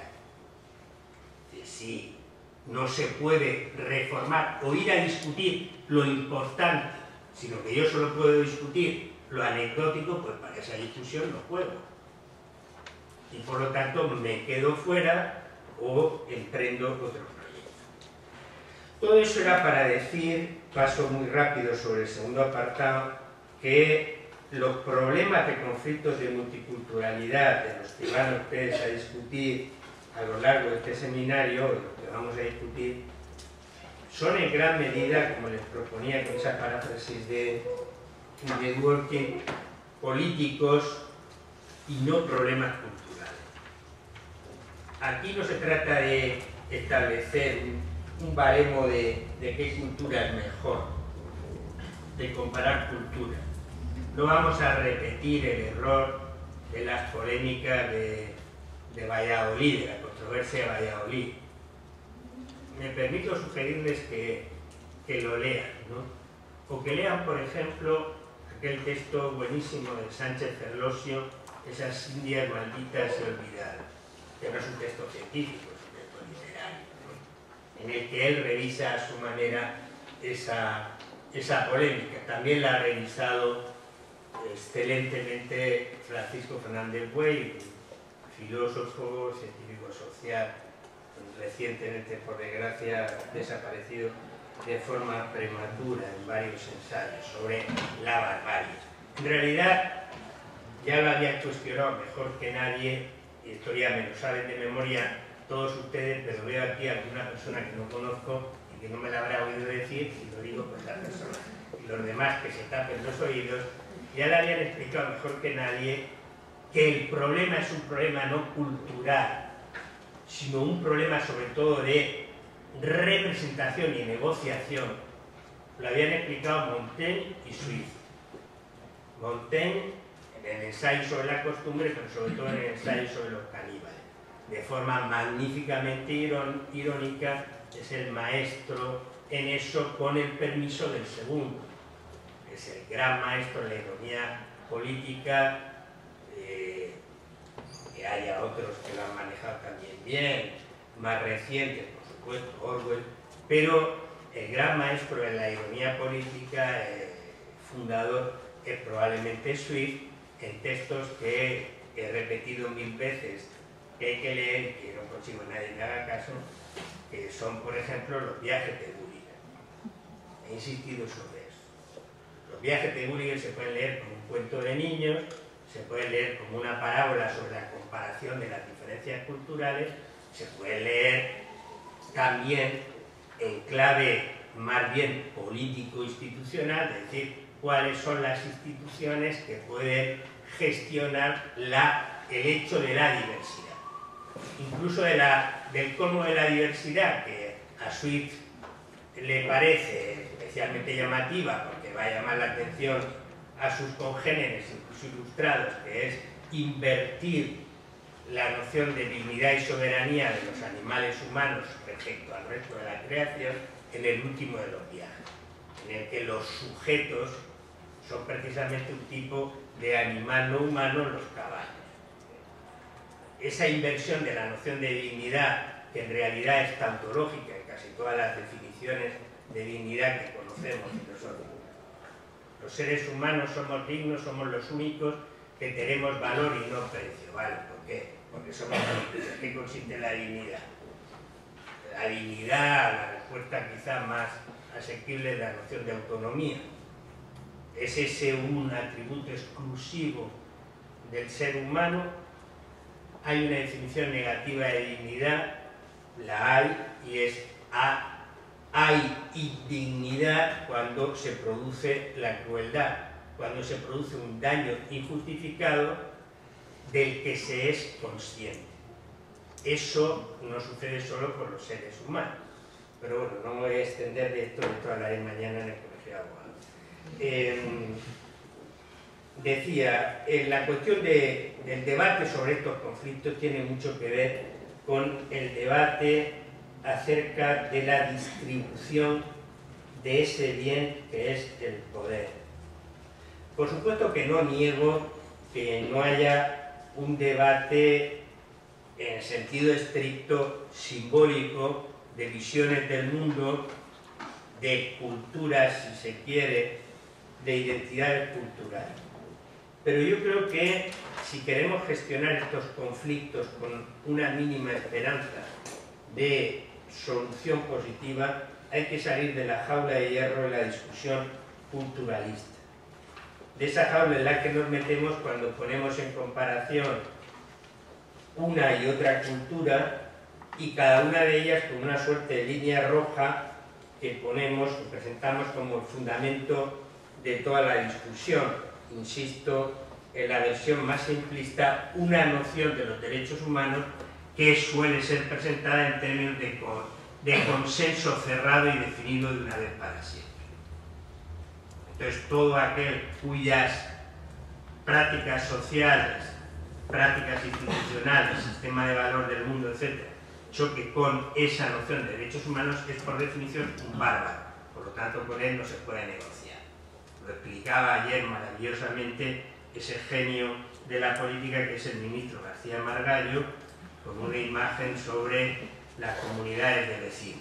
Si no se puede reformar o ir a discutir lo importante, sino que yo solo puedo discutir lo anecdótico, pues para esa discusión no puedo. Y por lo tanto me quedo fuera o emprendo otro proyecto. Todo eso era para decir, paso muy rápido sobre el segundo apartado, que los problemas de conflictos de multiculturalidad de los que van ustedes a discutir a lo largo de este seminario, de lo que vamos a discutir, son en gran medida, como les proponía con esa paráfrasis de Dworkin, políticos y no problemas culturales. Aquí no se trata de establecer un baremo de qué cultura es mejor, de comparar culturas. No vamos a repetir el error de las polémicas de Valladolid, de la controversia de Valladolid. Me permito sugerirles que lo lean, ¿no? O que lean, por ejemplo, aquel texto buenísimo de Sánchez Ferlosio, Esas Indias malditas y olvidadas, que no es un texto científico, es un texto literario, ¿no? En el que él revisa a su manera esa polémica. También la ha revisado excelentemente Francisco Fernández Güell, filósofo, científico social, recientemente, por desgracia, desaparecido de forma prematura en varios ensayos sobre la barbarie. En realidad, ya lo habían cuestionado mejor que nadie, y esto ya me lo saben de memoria todos ustedes, pero veo aquí a alguna persona que no conozco, y que no me la habrá oído decir, y lo digo por la persona y los demás que se tapen los oídos, ya le habían explicado mejor que nadie que el problema es un problema no cultural, sino un problema sobre todo de representación y negociación. Lo habían explicado Montaigne y Swift. Montaigne en el ensayo sobre la costumbre, pero sobre todo en el ensayo sobre los caníbales. De forma magníficamente irónica, es el maestro en eso, con el permiso del segundo. Es el gran maestro de la ironía política, que haya otros que lo han manejado también bien, más recientes, por supuesto, Orwell, pero el gran maestro de la ironía política, fundador, es probablemente Swift, en textos que he repetido 1000 veces, que hay que leer, que no consigo que nadie me haga caso, que son, por ejemplo, los viajes de Gulliver. He insistido sobre eso. Los viajes de Gulliver se pueden leer como un cuento de niños, se puede leer como una parábola sobre la comparación de las diferencias culturales, se puede leer también en clave más bien político-institucional, es decir, cuáles son las instituciones que pueden gestionar el hecho de la diversidad. Incluso del cómo de la diversidad, que a Swift le parece especialmente llamativa, porque va a llamar la atención a sus congéneres, incluso ilustrados, que es invertir la noción de dignidad y soberanía de los animales humanos respecto al resto de la creación, en el último de los viajes, en el que los sujetos son precisamente un tipo de animal no humano, los caballos. Esa inversión de la noción de dignidad, que en realidad es tautológica en casi todas las definiciones de dignidad que conocemos filosóficamente. Los seres humanos somos dignos, somos los únicos que tenemos valor y no precio. ¿Vale? ¿Por qué? Porque somos únicos. ¿En qué consiste la dignidad? La dignidad, la respuesta quizá más asequible, es la noción de autonomía. ¿Es ese un atributo exclusivo del ser humano? Hay una definición negativa de dignidad, la hay, y es hay indignidad cuando se produce la crueldad, cuando se produce un daño injustificado del que se es consciente. Eso no sucede solo con los seres humanos. Pero bueno, no me voy a extender de esto hablaré mañana en el Colegio de Abogados. Decía, la cuestión del debate sobre estos conflictos tiene mucho que ver con el debate acerca de la distribución de ese bien que es el poder. Por supuesto que no niego que no haya un debate en sentido estricto, simbólico, de visiones del mundo, de culturas, si se quiere, de identidades culturales. Pero yo creo que si queremos gestionar estos conflictos con una mínima esperanza de solución positiva, hay que salir de la jaula de hierro de la discusión culturalista. De esa jaula en la que nos metemos cuando ponemos en comparación una y otra cultura, y cada una de ellas con una suerte de línea roja que ponemos, que presentamos como el fundamento de toda la discusión. Insisto, en la versión más simplista, una noción de los derechos humanos que suele ser presentada en términos de consenso cerrado y definido de una vez para siempre. Entonces, todo aquel cuyas prácticas sociales, prácticas institucionales, sistema de valor del mundo, etc., choque con esa noción de derechos humanos, es por definición un bárbaro. Por lo tanto, con él no se puede negociar. Lo explicaba ayer maravillosamente ese genio de la política que es el ministro García Margallo, con una imagen sobre las comunidades de vecinos.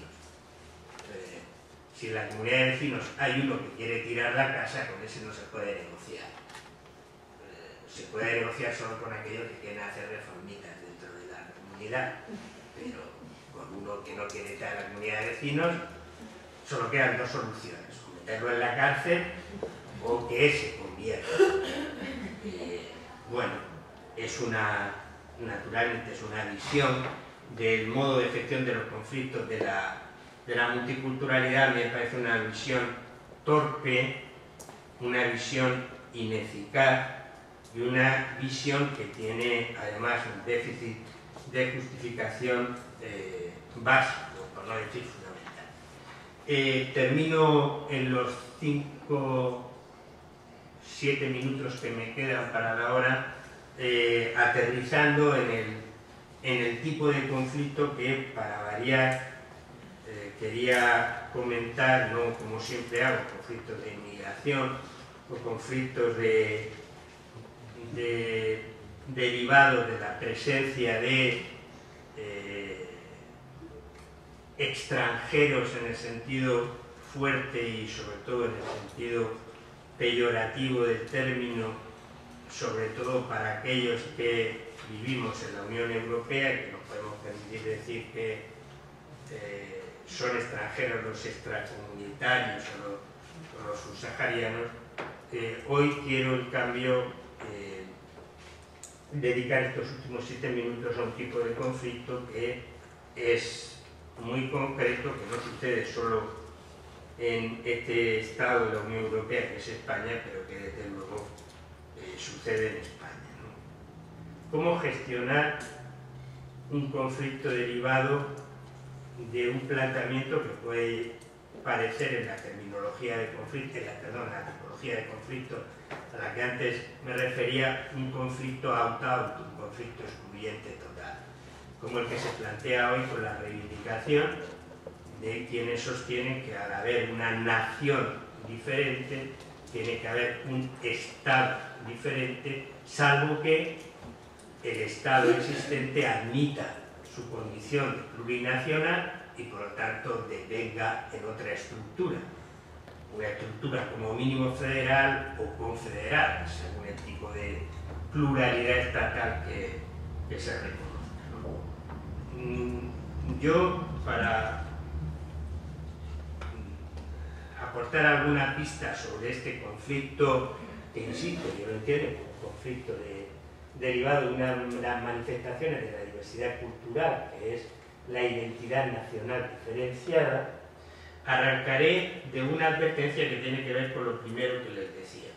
Si en la comunidad de vecinos hay uno que quiere tirar la casa, con ese no se puede negociar. Se puede negociar solo con aquellos que quieren hacer reformitas dentro de la comunidad, pero con uno que no quiere estar en la comunidad de vecinos, solo quedan dos soluciones: o meterlo en la cárcel o que se convierta. Bueno, naturalmente es una visión del modo de gestión de los conflictos de la de la multiculturalidad me parece una visión torpe, una visión ineficaz y una visión que tiene además un déficit de justificación básico, por no decir fundamental. Termino en los 7 minutos que me quedan para la hora aterrizando en el tipo de conflicto que, para variar, quería comentar, no como siempre hago, conflictos de inmigración o conflictos derivados de la presencia de extranjeros en el sentido fuerte y sobre todo en el sentido peyorativo del término, sobre todo para aquellos que vivimos en la Unión Europea y que no podemos permitir decir que son extranjeros los extracomunitarios o los subsaharianos. Hoy quiero, en cambio, dedicar estos últimos 7 minutos a un tipo de conflicto que es muy concreto, que no sucede solo en este Estado de la Unión Europea, que es España, pero que desde luego sucede en España, ¿no? ¿Cómo gestionar un conflicto derivado de un planteamiento que puede parecer en la terminología de conflicto, la tipología de conflicto a la que antes me refería, un conflicto out-out, un conflicto excluyente total, como el que se plantea hoy con la reivindicación de quienes sostienen que al haber una nación diferente tiene que haber un Estado diferente, salvo que el Estado existente admita su condición de plurinacional y por lo tanto devenga en otra estructura, una estructura como mínimo federal o confederal, según el tipo de pluralidad estatal que se reconozca, ¿no? Yo, para aportar alguna pista sobre este conflicto, que insisto, yo lo entiendo como un conflicto derivado de unas manifestaciones de la diversidad cultural, que es la identidad nacional diferenciada, arrancaré de una advertencia que tiene que ver con lo primero que les decía.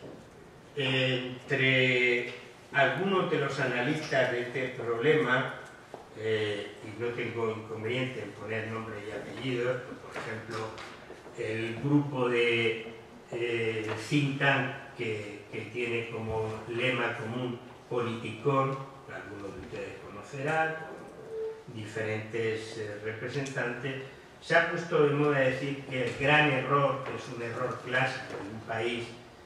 Entre algunos de los analistas de este problema, y no tengo inconveniente en poner nombre y apellidos, por ejemplo, el grupo de think tank que tiene como lema común Politicón, que algunos de ustedes conocerán, diferentes representantes, se ha puesto de moda decir que el gran error, que es un error clásico en un país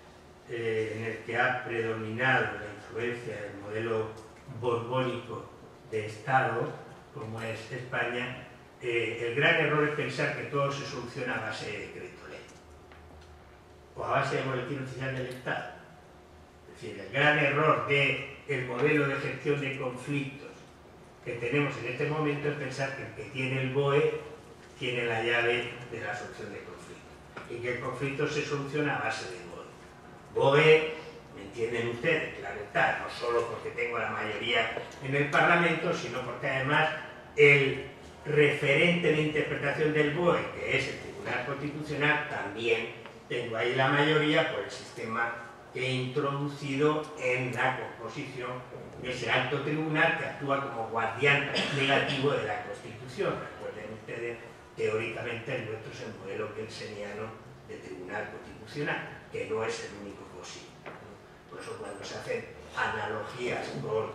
en el que ha predominado la influencia del modelo borbónico de Estado, como es España, el gran error es pensar que todo se soluciona a base de decreto ley o a base de boletín oficial del Estado. Es decir, el gran error del modelo de gestión de conflictos que tenemos en este momento es pensar que el que tiene el BOE tiene la llave de la solución de conflictos y que el conflicto se soluciona a base de BOE. BOE, ¿me entienden ustedes? Claro está, no solo porque tengo la mayoría en el Parlamento, sino porque además el referente de interpretación del BOE, que es el Tribunal Constitucional, también tengo ahí la mayoría por el sistema que he introducido en la composición de ese alto tribunal que actúa como guardián negativo de la Constitución. Recuerden ustedes, teóricamente el nuestro es el modelo kelseniano de Tribunal Constitucional, que no es el único posible. Por eso cuando se hacen analogías con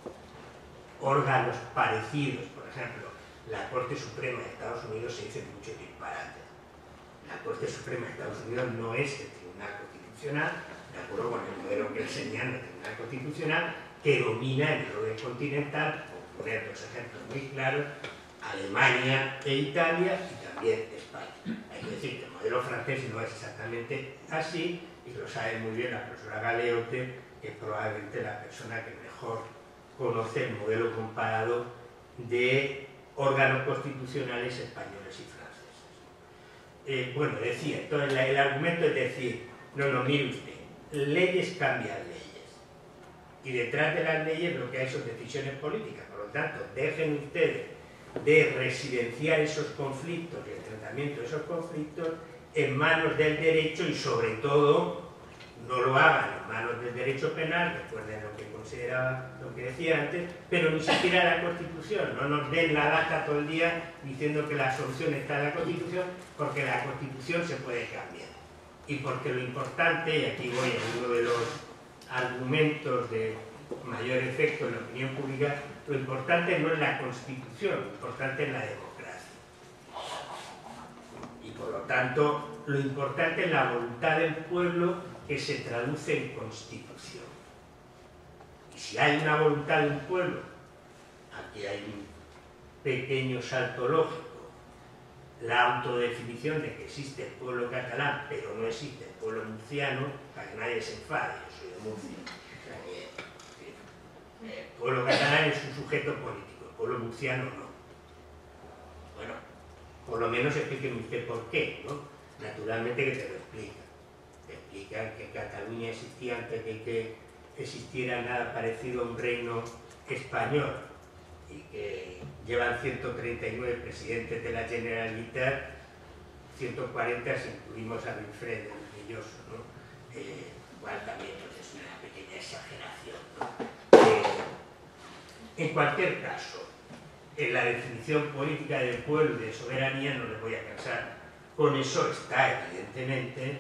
órganos parecidos, por ejemplo, la Corte Suprema de Estados Unidos, se dicen muchos disparates. La Corte Suprema de Estados Unidos no es el Tribunal Constitucional, de acuerdo con el modelo kelseniano del Tribunal Constitucional, que domina el orden continental, por poner dos ejemplos muy claros, Alemania e Italia y también España. Hay que decir que el modelo francés no es exactamente así, y lo sabe muy bien la profesora Galeote, que es probablemente la persona que mejor conoce el modelo comparado de órganos constitucionales españoles y franceses. Bueno, decía, entonces el argumento es decir, no, mire usted, leyes cambian leyes, y detrás de las leyes lo que hay son decisiones políticas, por lo tanto, dejen ustedes de residenciar esos conflictos y el tratamiento de esos conflictos en manos del derecho y sobre todo no lo hagan en manos del derecho penal, recuerden lo que consideraba, lo que decía antes, pero ni siquiera la Constitución, no nos den la lata todo el día diciendo que la solución está en la Constitución, porque la Constitución se puede cambiar. Y porque lo importante, y aquí voy a uno de los argumentos de mayor efecto en la opinión pública, lo importante no es la Constitución, lo importante es la democracia. Y por lo tanto, lo importante es la voluntad del pueblo que se traduce en Constitución. Y si hay una voluntad de un pueblo, aquí hay un pequeño salto lógico, la autodefinición de que existe el pueblo catalán, pero no existe el pueblo murciano, para que nadie se enfade, yo soy de Murcia. El pueblo catalán es un sujeto político, el pueblo murciano no. Bueno, por lo menos explíqueme usted por qué, ¿no? Naturalmente que te lo explica. Te explican que Cataluña existía antes de que existiera nada parecido a un reino español y que llevan 139 presidentes de la Generalitat, 140 si incluimos a Wilfred el Belloso, ¿no? Igual también pues, es una pequeña exageración, ¿no? En cualquier caso, en la definición política del pueblo y de soberanía, no les voy a cansar, con eso está evidentemente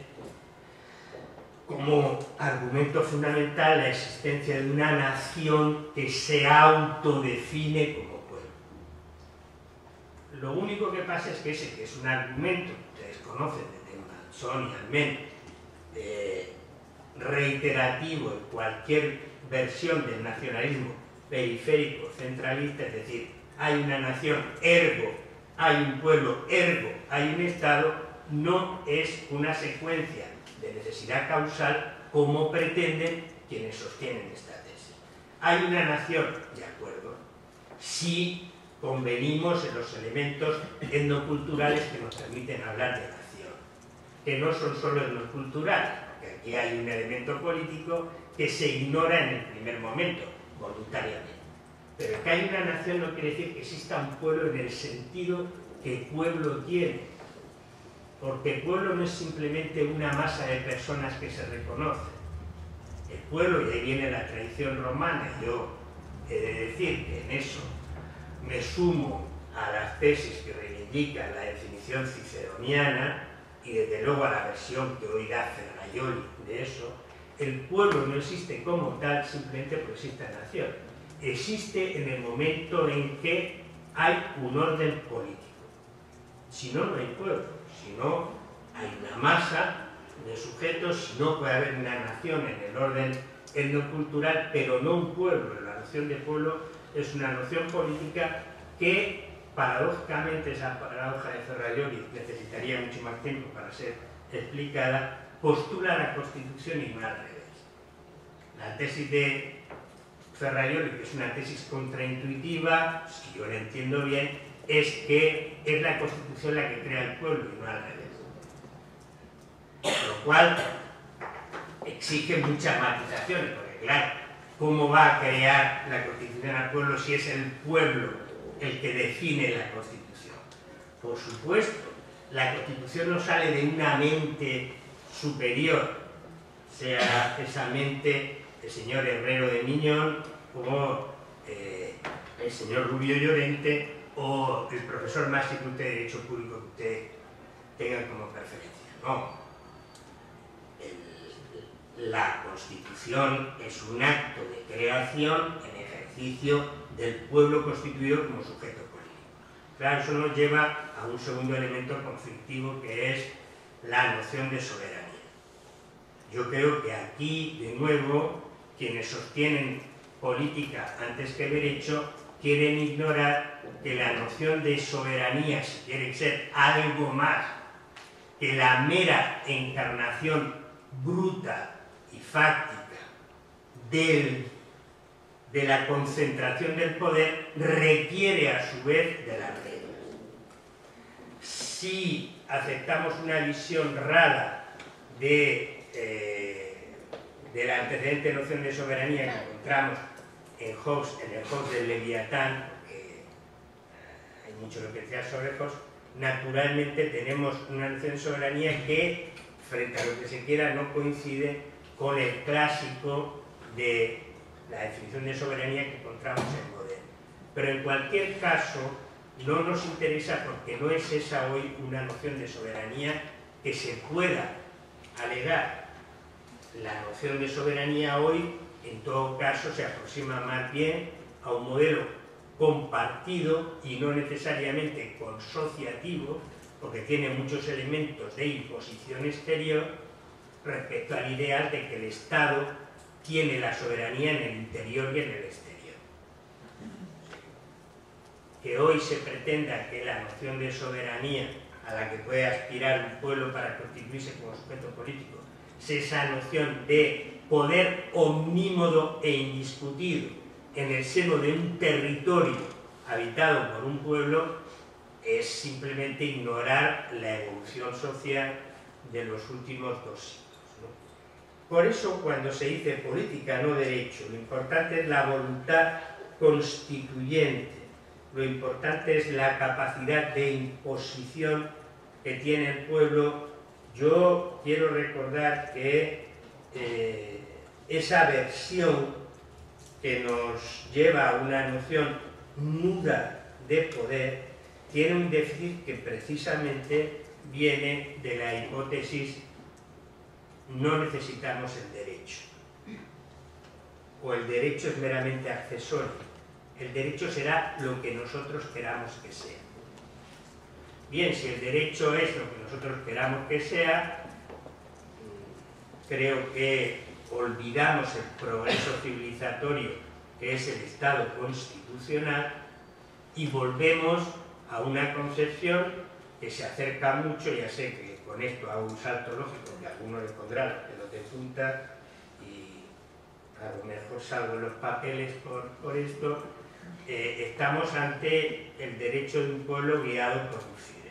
como argumento fundamental la existencia de una nación que se autodefine como pueblo. Lo único que pasa es que ese que es un argumento que ustedes conocen desde Manzoni y Almen, reiterativo en cualquier versión del nacionalismo periférico centralista, es decir, hay una nación, ergo, hay un pueblo, ergo, hay un Estado, no es una secuencia de necesidad causal como pretenden quienes sostienen esta tesis. Hay una nación, de acuerdo, si convenimos en los elementos etnoculturales que nos permiten hablar de nación, que no son solo etnoculturales, porque aquí hay un elemento político que se ignora en el primer momento, voluntariamente. Pero que hay una nación no quiere decir que exista un pueblo en el sentido que pueblo tiene. Porque el pueblo no es simplemente una masa de personas que se reconocen. El pueblo, y ahí viene la tradición romana, yo he de decir que en eso me sumo a las tesis que reivindican la definición ciceroniana y desde luego a la versión que hoy da Ferraioli de eso. El pueblo no existe como tal simplemente porque existe la nación. Existe en el momento en que hay un orden político. Si no, no hay pueblo. Si no, hay una masa de sujetos, si no puede haber una nación en el orden etnocultural, pero no un pueblo. La noción de pueblo es una noción política que, paradójicamente, esa paradoja de Ferraioli necesitaría mucho más tiempo para ser explicada, postula la Constitución y no al revés. La tesis de Ferraioli, que es una tesis contraintuitiva, si yo la entiendo bien, es que es la Constitución la que crea el pueblo y no al revés. Lo cual exige muchas matizaciones, porque claro, ¿cómo va a crear la Constitución al pueblo si es el pueblo el que define la Constitución? Por supuesto, la Constitución no sale de una mente superior, sea esa mente el señor Herrero de Miñón o el señor Rubio Llorente o el profesor máximo de Derecho Público que usted tenga como preferencia. No. La Constitución es un acto de creación en ejercicio del pueblo constituido como sujeto político. Claro, eso nos lleva a un segundo elemento conflictivo que es la noción de soberanía. Yo creo que aquí, de nuevo, quienes sostienen política antes que derecho quieren ignorar que la noción de soberanía, si quiere ser algo más que la mera encarnación bruta y fáctica de la concentración del poder, requiere a su vez de las reglas. Si aceptamos una visión rara de la antecedente noción de soberanía que encontramos en el Hobbes del Leviatán, que hay hay mucho lo que decía Sorejos, naturalmente tenemos una noción de soberanía que, frente a lo que se quiera, no coincide con el clásico de la definición de soberanía que encontramos en Godel. Pero en cualquier caso, no nos interesa porque no es esa hoy una noción de soberanía que se pueda alegar. La noción de soberanía hoy, en todo caso, se aproxima más bien a un modelo compartido y no necesariamente consociativo, porque tiene muchos elementos de imposición exterior respecto al ideal de que el Estado tiene la soberanía en el interior y en el exterior. Que hoy se pretenda que la noción de soberanía a la que puede aspirar un pueblo para constituirse como sujeto político sea esa noción de poder omnímodo e indiscutido en el seno de un territorio habitado por un pueblo, es simplemente ignorar la evolución social de los últimos 2 siglos, ¿no? Por eso, cuando se dice política, no derecho, lo importante es la voluntad constituyente, lo importante es la capacidad de imposición que tiene el pueblo. Yo quiero recordar que esa versión que nos lleva a una noción nuda de poder tiene un déficit que precisamente viene de la hipótesis no necesitamos el derecho, o el derecho es meramente accesorio, el derecho será lo que nosotros queramos que sea. Bien, si el derecho es lo que nosotros queramos que sea, creo que olvidamos el progreso civilizatorio que es el Estado constitucional y volvemos a una concepción que se acerca mucho. Ya sé que con esto hago un salto lógico que a alguno le pondrá los pelos de punta y a lo mejor salgo en los papeles por esto. Estamos ante el derecho de un pueblo guiado por un fide.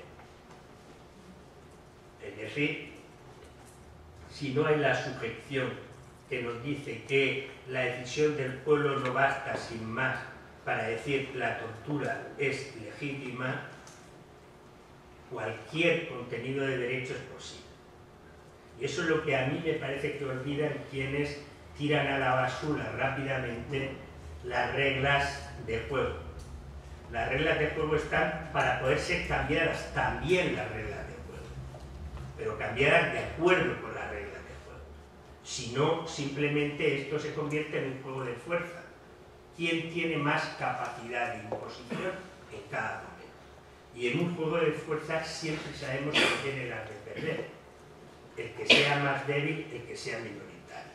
Es decir, si no hay la sujeción que nos dice que la decisión del pueblo no basta sin más para decir la tortura es legítima, cualquier contenido de derecho es posible. Y eso es lo que a mí me parece que olvidan quienes tiran a la basura rápidamente las reglas de juego. Las reglas de juego están para poder ser cambiadas, también las reglas de juego, pero cambiadas de acuerdo con las reglas de juego. Si no, simplemente esto se convierte en un juego de fuerza. ¿Quién tiene más capacidad de imposición en cada momento? Y en un juego de fuerza siempre sabemos que tiene las de perder. El que sea más débil, el que sea minoritario.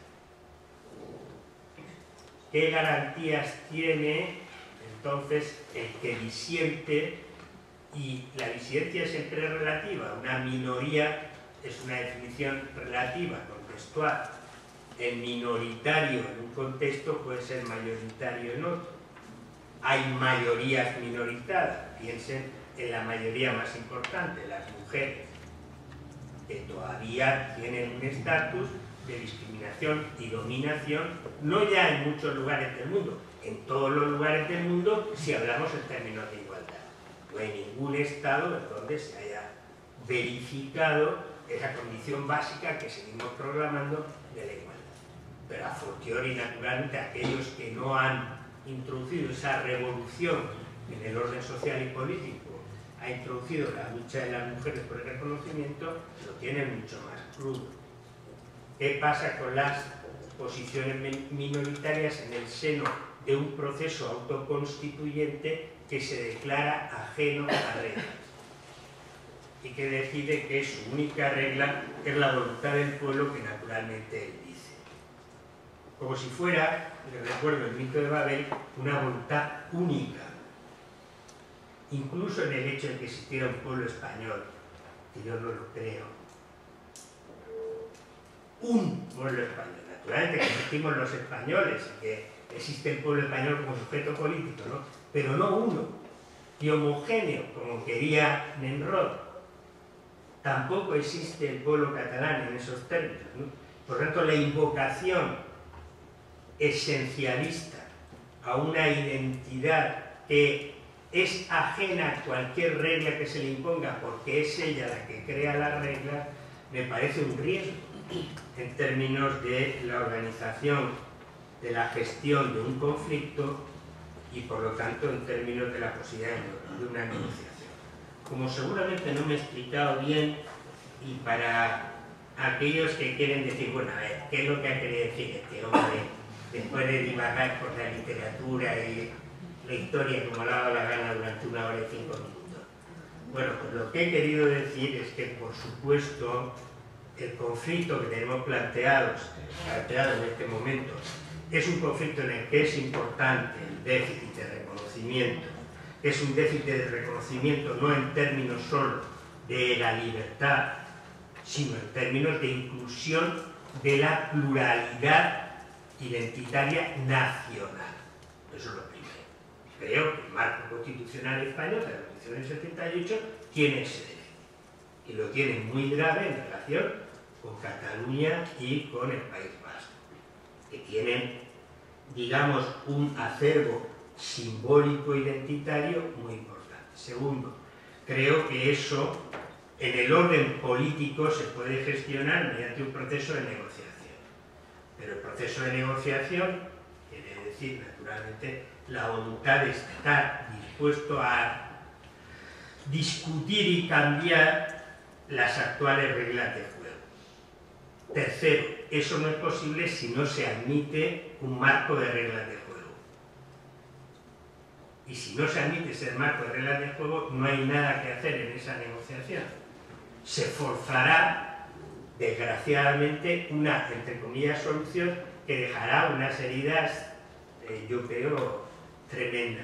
¿Qué garantías tiene entonces el que disiente? Y la disidencia siempre es relativa. Una minoría es una definición relativa, contextual. El minoritario en un contexto puede ser mayoritario en otro. Hay mayorías minoritarias. Piensen en la mayoría más importante, las mujeres, que todavía tienen un estatus de discriminación y dominación, no ya en muchos lugares del mundo, en todos los lugares del mundo si hablamos en términos de igualdad. No hay ningún estado en donde se haya verificado esa condición básica que seguimos proclamando de la igualdad. Pero a fortiori, naturalmente, aquellos que no han introducido esa revolución en el orden social y político, ha introducido la lucha de las mujeres por el reconocimiento, lo tienen mucho más crudo. ¿Qué pasa con las posiciones minoritarias en el seno de un proceso autoconstituyente que se declara ajeno a reglas y que decide que su única regla es la voluntad del pueblo, que naturalmente él dice? Como si fuera, les recuerdo el mito de Babel, una voluntad única. Incluso en el hecho de que existiera un pueblo español, que yo no lo creo, un pueblo español. Naturalmente que existimos los españoles y que existe el pueblo español como sujeto político, ¿no? Pero no uno, y homogéneo, como quería Nemrod. Tampoco existe el pueblo catalán en esos términos, ¿no? Por lo tanto, la invocación esencialista a una identidad que es ajena a cualquier regla que se le imponga porque es ella la que crea las reglas, me parece un riesgo en términos de la organización, de la gestión de un conflicto y por lo tanto en términos de la posibilidad de una negociación. Como seguramente no me he explicado bien, y para aquellos que quieren decir, bueno, a ver, ¿qué es lo que ha querido decir este hombre después de divagar por la literatura y la historia como le ha dado la gana durante 1 hora y 5 minutos? Bueno, pues lo que he querido decir es que, por supuesto, el conflicto que tenemos planteado en este momento es un conflicto en el que es importante el déficit de reconocimiento. Es un déficit de reconocimiento no en términos solo de la libertad, sino en términos de inclusión de la pluralidad identitaria nacional. Eso es lo primero. Creo que el marco constitucional español de la Constitución del 78 tiene ese déficit. Y lo tiene muy grave en relación con Cataluña y con el País Vasco, que tienen, digamos, un acervo simbólico identitario muy importante. Segundo, creo que eso en el orden político se puede gestionar mediante un proceso de negociación. Pero el proceso de negociación quiere decir, naturalmente, la voluntad de estar dispuesto a discutir y cambiar las actuales reglas de juego. Tercero, eso no es posible si no se admite un marco de reglas de juego. Y si no se admite ese marco de reglas de juego, no hay nada que hacer en esa negociación. Se forzará, desgraciadamente, una, entre comillas, solución que dejará unas heridas, yo creo, tremendas,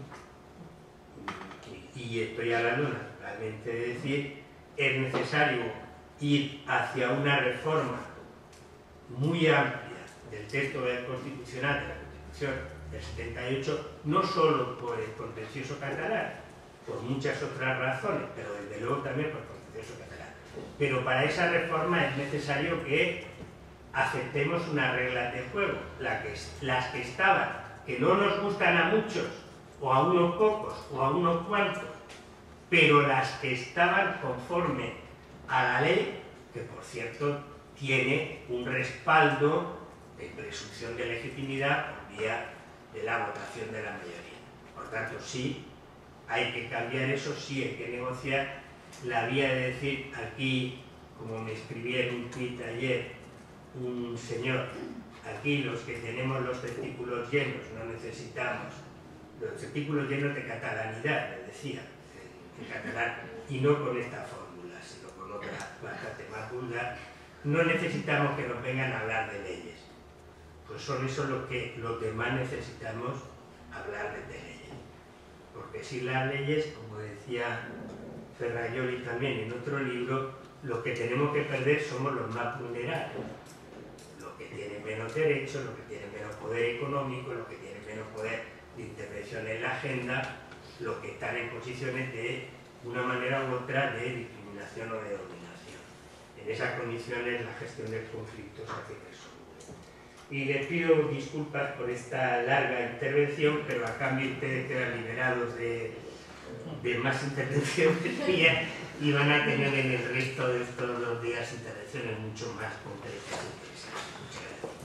¿no? Y estoy hablando, naturalmente, de decir, es necesario ir hacia una reforma muy amplia del texto constitucional de la Constitución del 78, no solo por el contencioso catalán, por muchas otras razones, pero desde luego también por el contencioso catalán. Pero para esa reforma es necesario que aceptemos unas reglas de juego, las que estaban, que no nos gustan a muchos, o a unos pocos, o a unos cuantos, pero las que estaban conforme a la ley, que por cierto tiene un respaldo de presunción de legitimidad por vía de la votación de la mayoría. Por tanto, sí hay que cambiar eso, sí hay que negociar. La vía de decir aquí, como me escribía en un tuit ayer un señor, aquí los que tenemos los testículos llenos no necesitamos, los testículos llenos de catalanidad, le decía, en catalán, y no con esta fórmula, sino con otra bastante más vulgar, no necesitamos que nos vengan a hablar de leyes. Pues son eso lo que los demás necesitamos hablar de leyes. Porque sin las leyes, como decía Ferraioli también en otro libro, los que tenemos que perder somos los más vulnerables. Los que tienen menos derechos, los que tienen menos poder económico, los que tienen menos poder de intervención en la agenda, los que están en posiciones de una manera u otra de discriminación o de dominación. En esas condiciones la gestión del conflicto se hace resoluble. Y les pido disculpas por esta larga intervención, pero a cambio ustedes quedan liberados de más intervenciones mías y van a tener en el resto de estos 2 días intervenciones mucho más concretas e interesantes. Muchas gracias.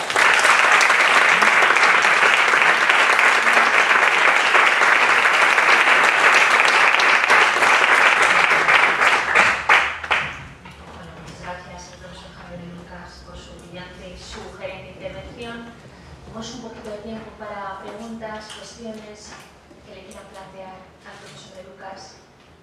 Tenemos un poquito de tiempo para preguntas, cuestiones que le quieran plantear al profesor de Lucas.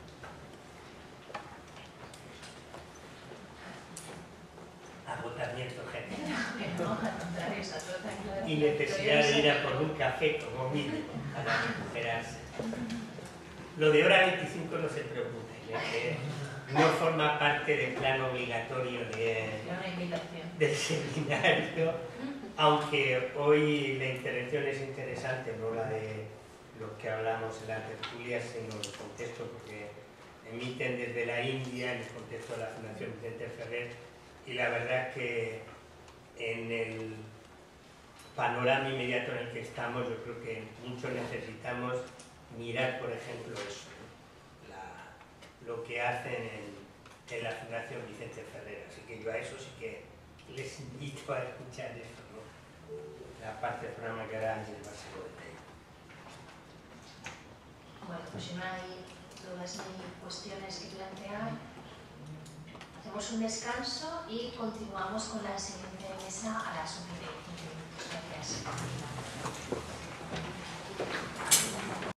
Agotamiento general. No, al contrario, está todo tranquilo. Y necesidad de ir a por un café como mínimo para recuperarse. Lo de hora 25 no se preocupen, que no forma parte del plan obligatorio del seminario. Aunque hoy la intervención es interesante, no la de lo que hablamos en la tertulia, sino el contexto, porque emiten desde la India, en el contexto de la Fundación Vicente Ferrer, y la verdad es que en el panorama inmediato en el que estamos, yo creo que muchos necesitamos mirar, por ejemplo, eso, lo que hacen en la Fundación Vicente Ferrer. Así que yo a eso sí que les invito a escuchar eso, ¿no? La parte del programa que hará Ángel Básico de Teo. Bueno, pues si no hay dudas ni cuestiones que plantear, hacemos un descanso y continuamos con la siguiente mesa a las 11:15. Gracias.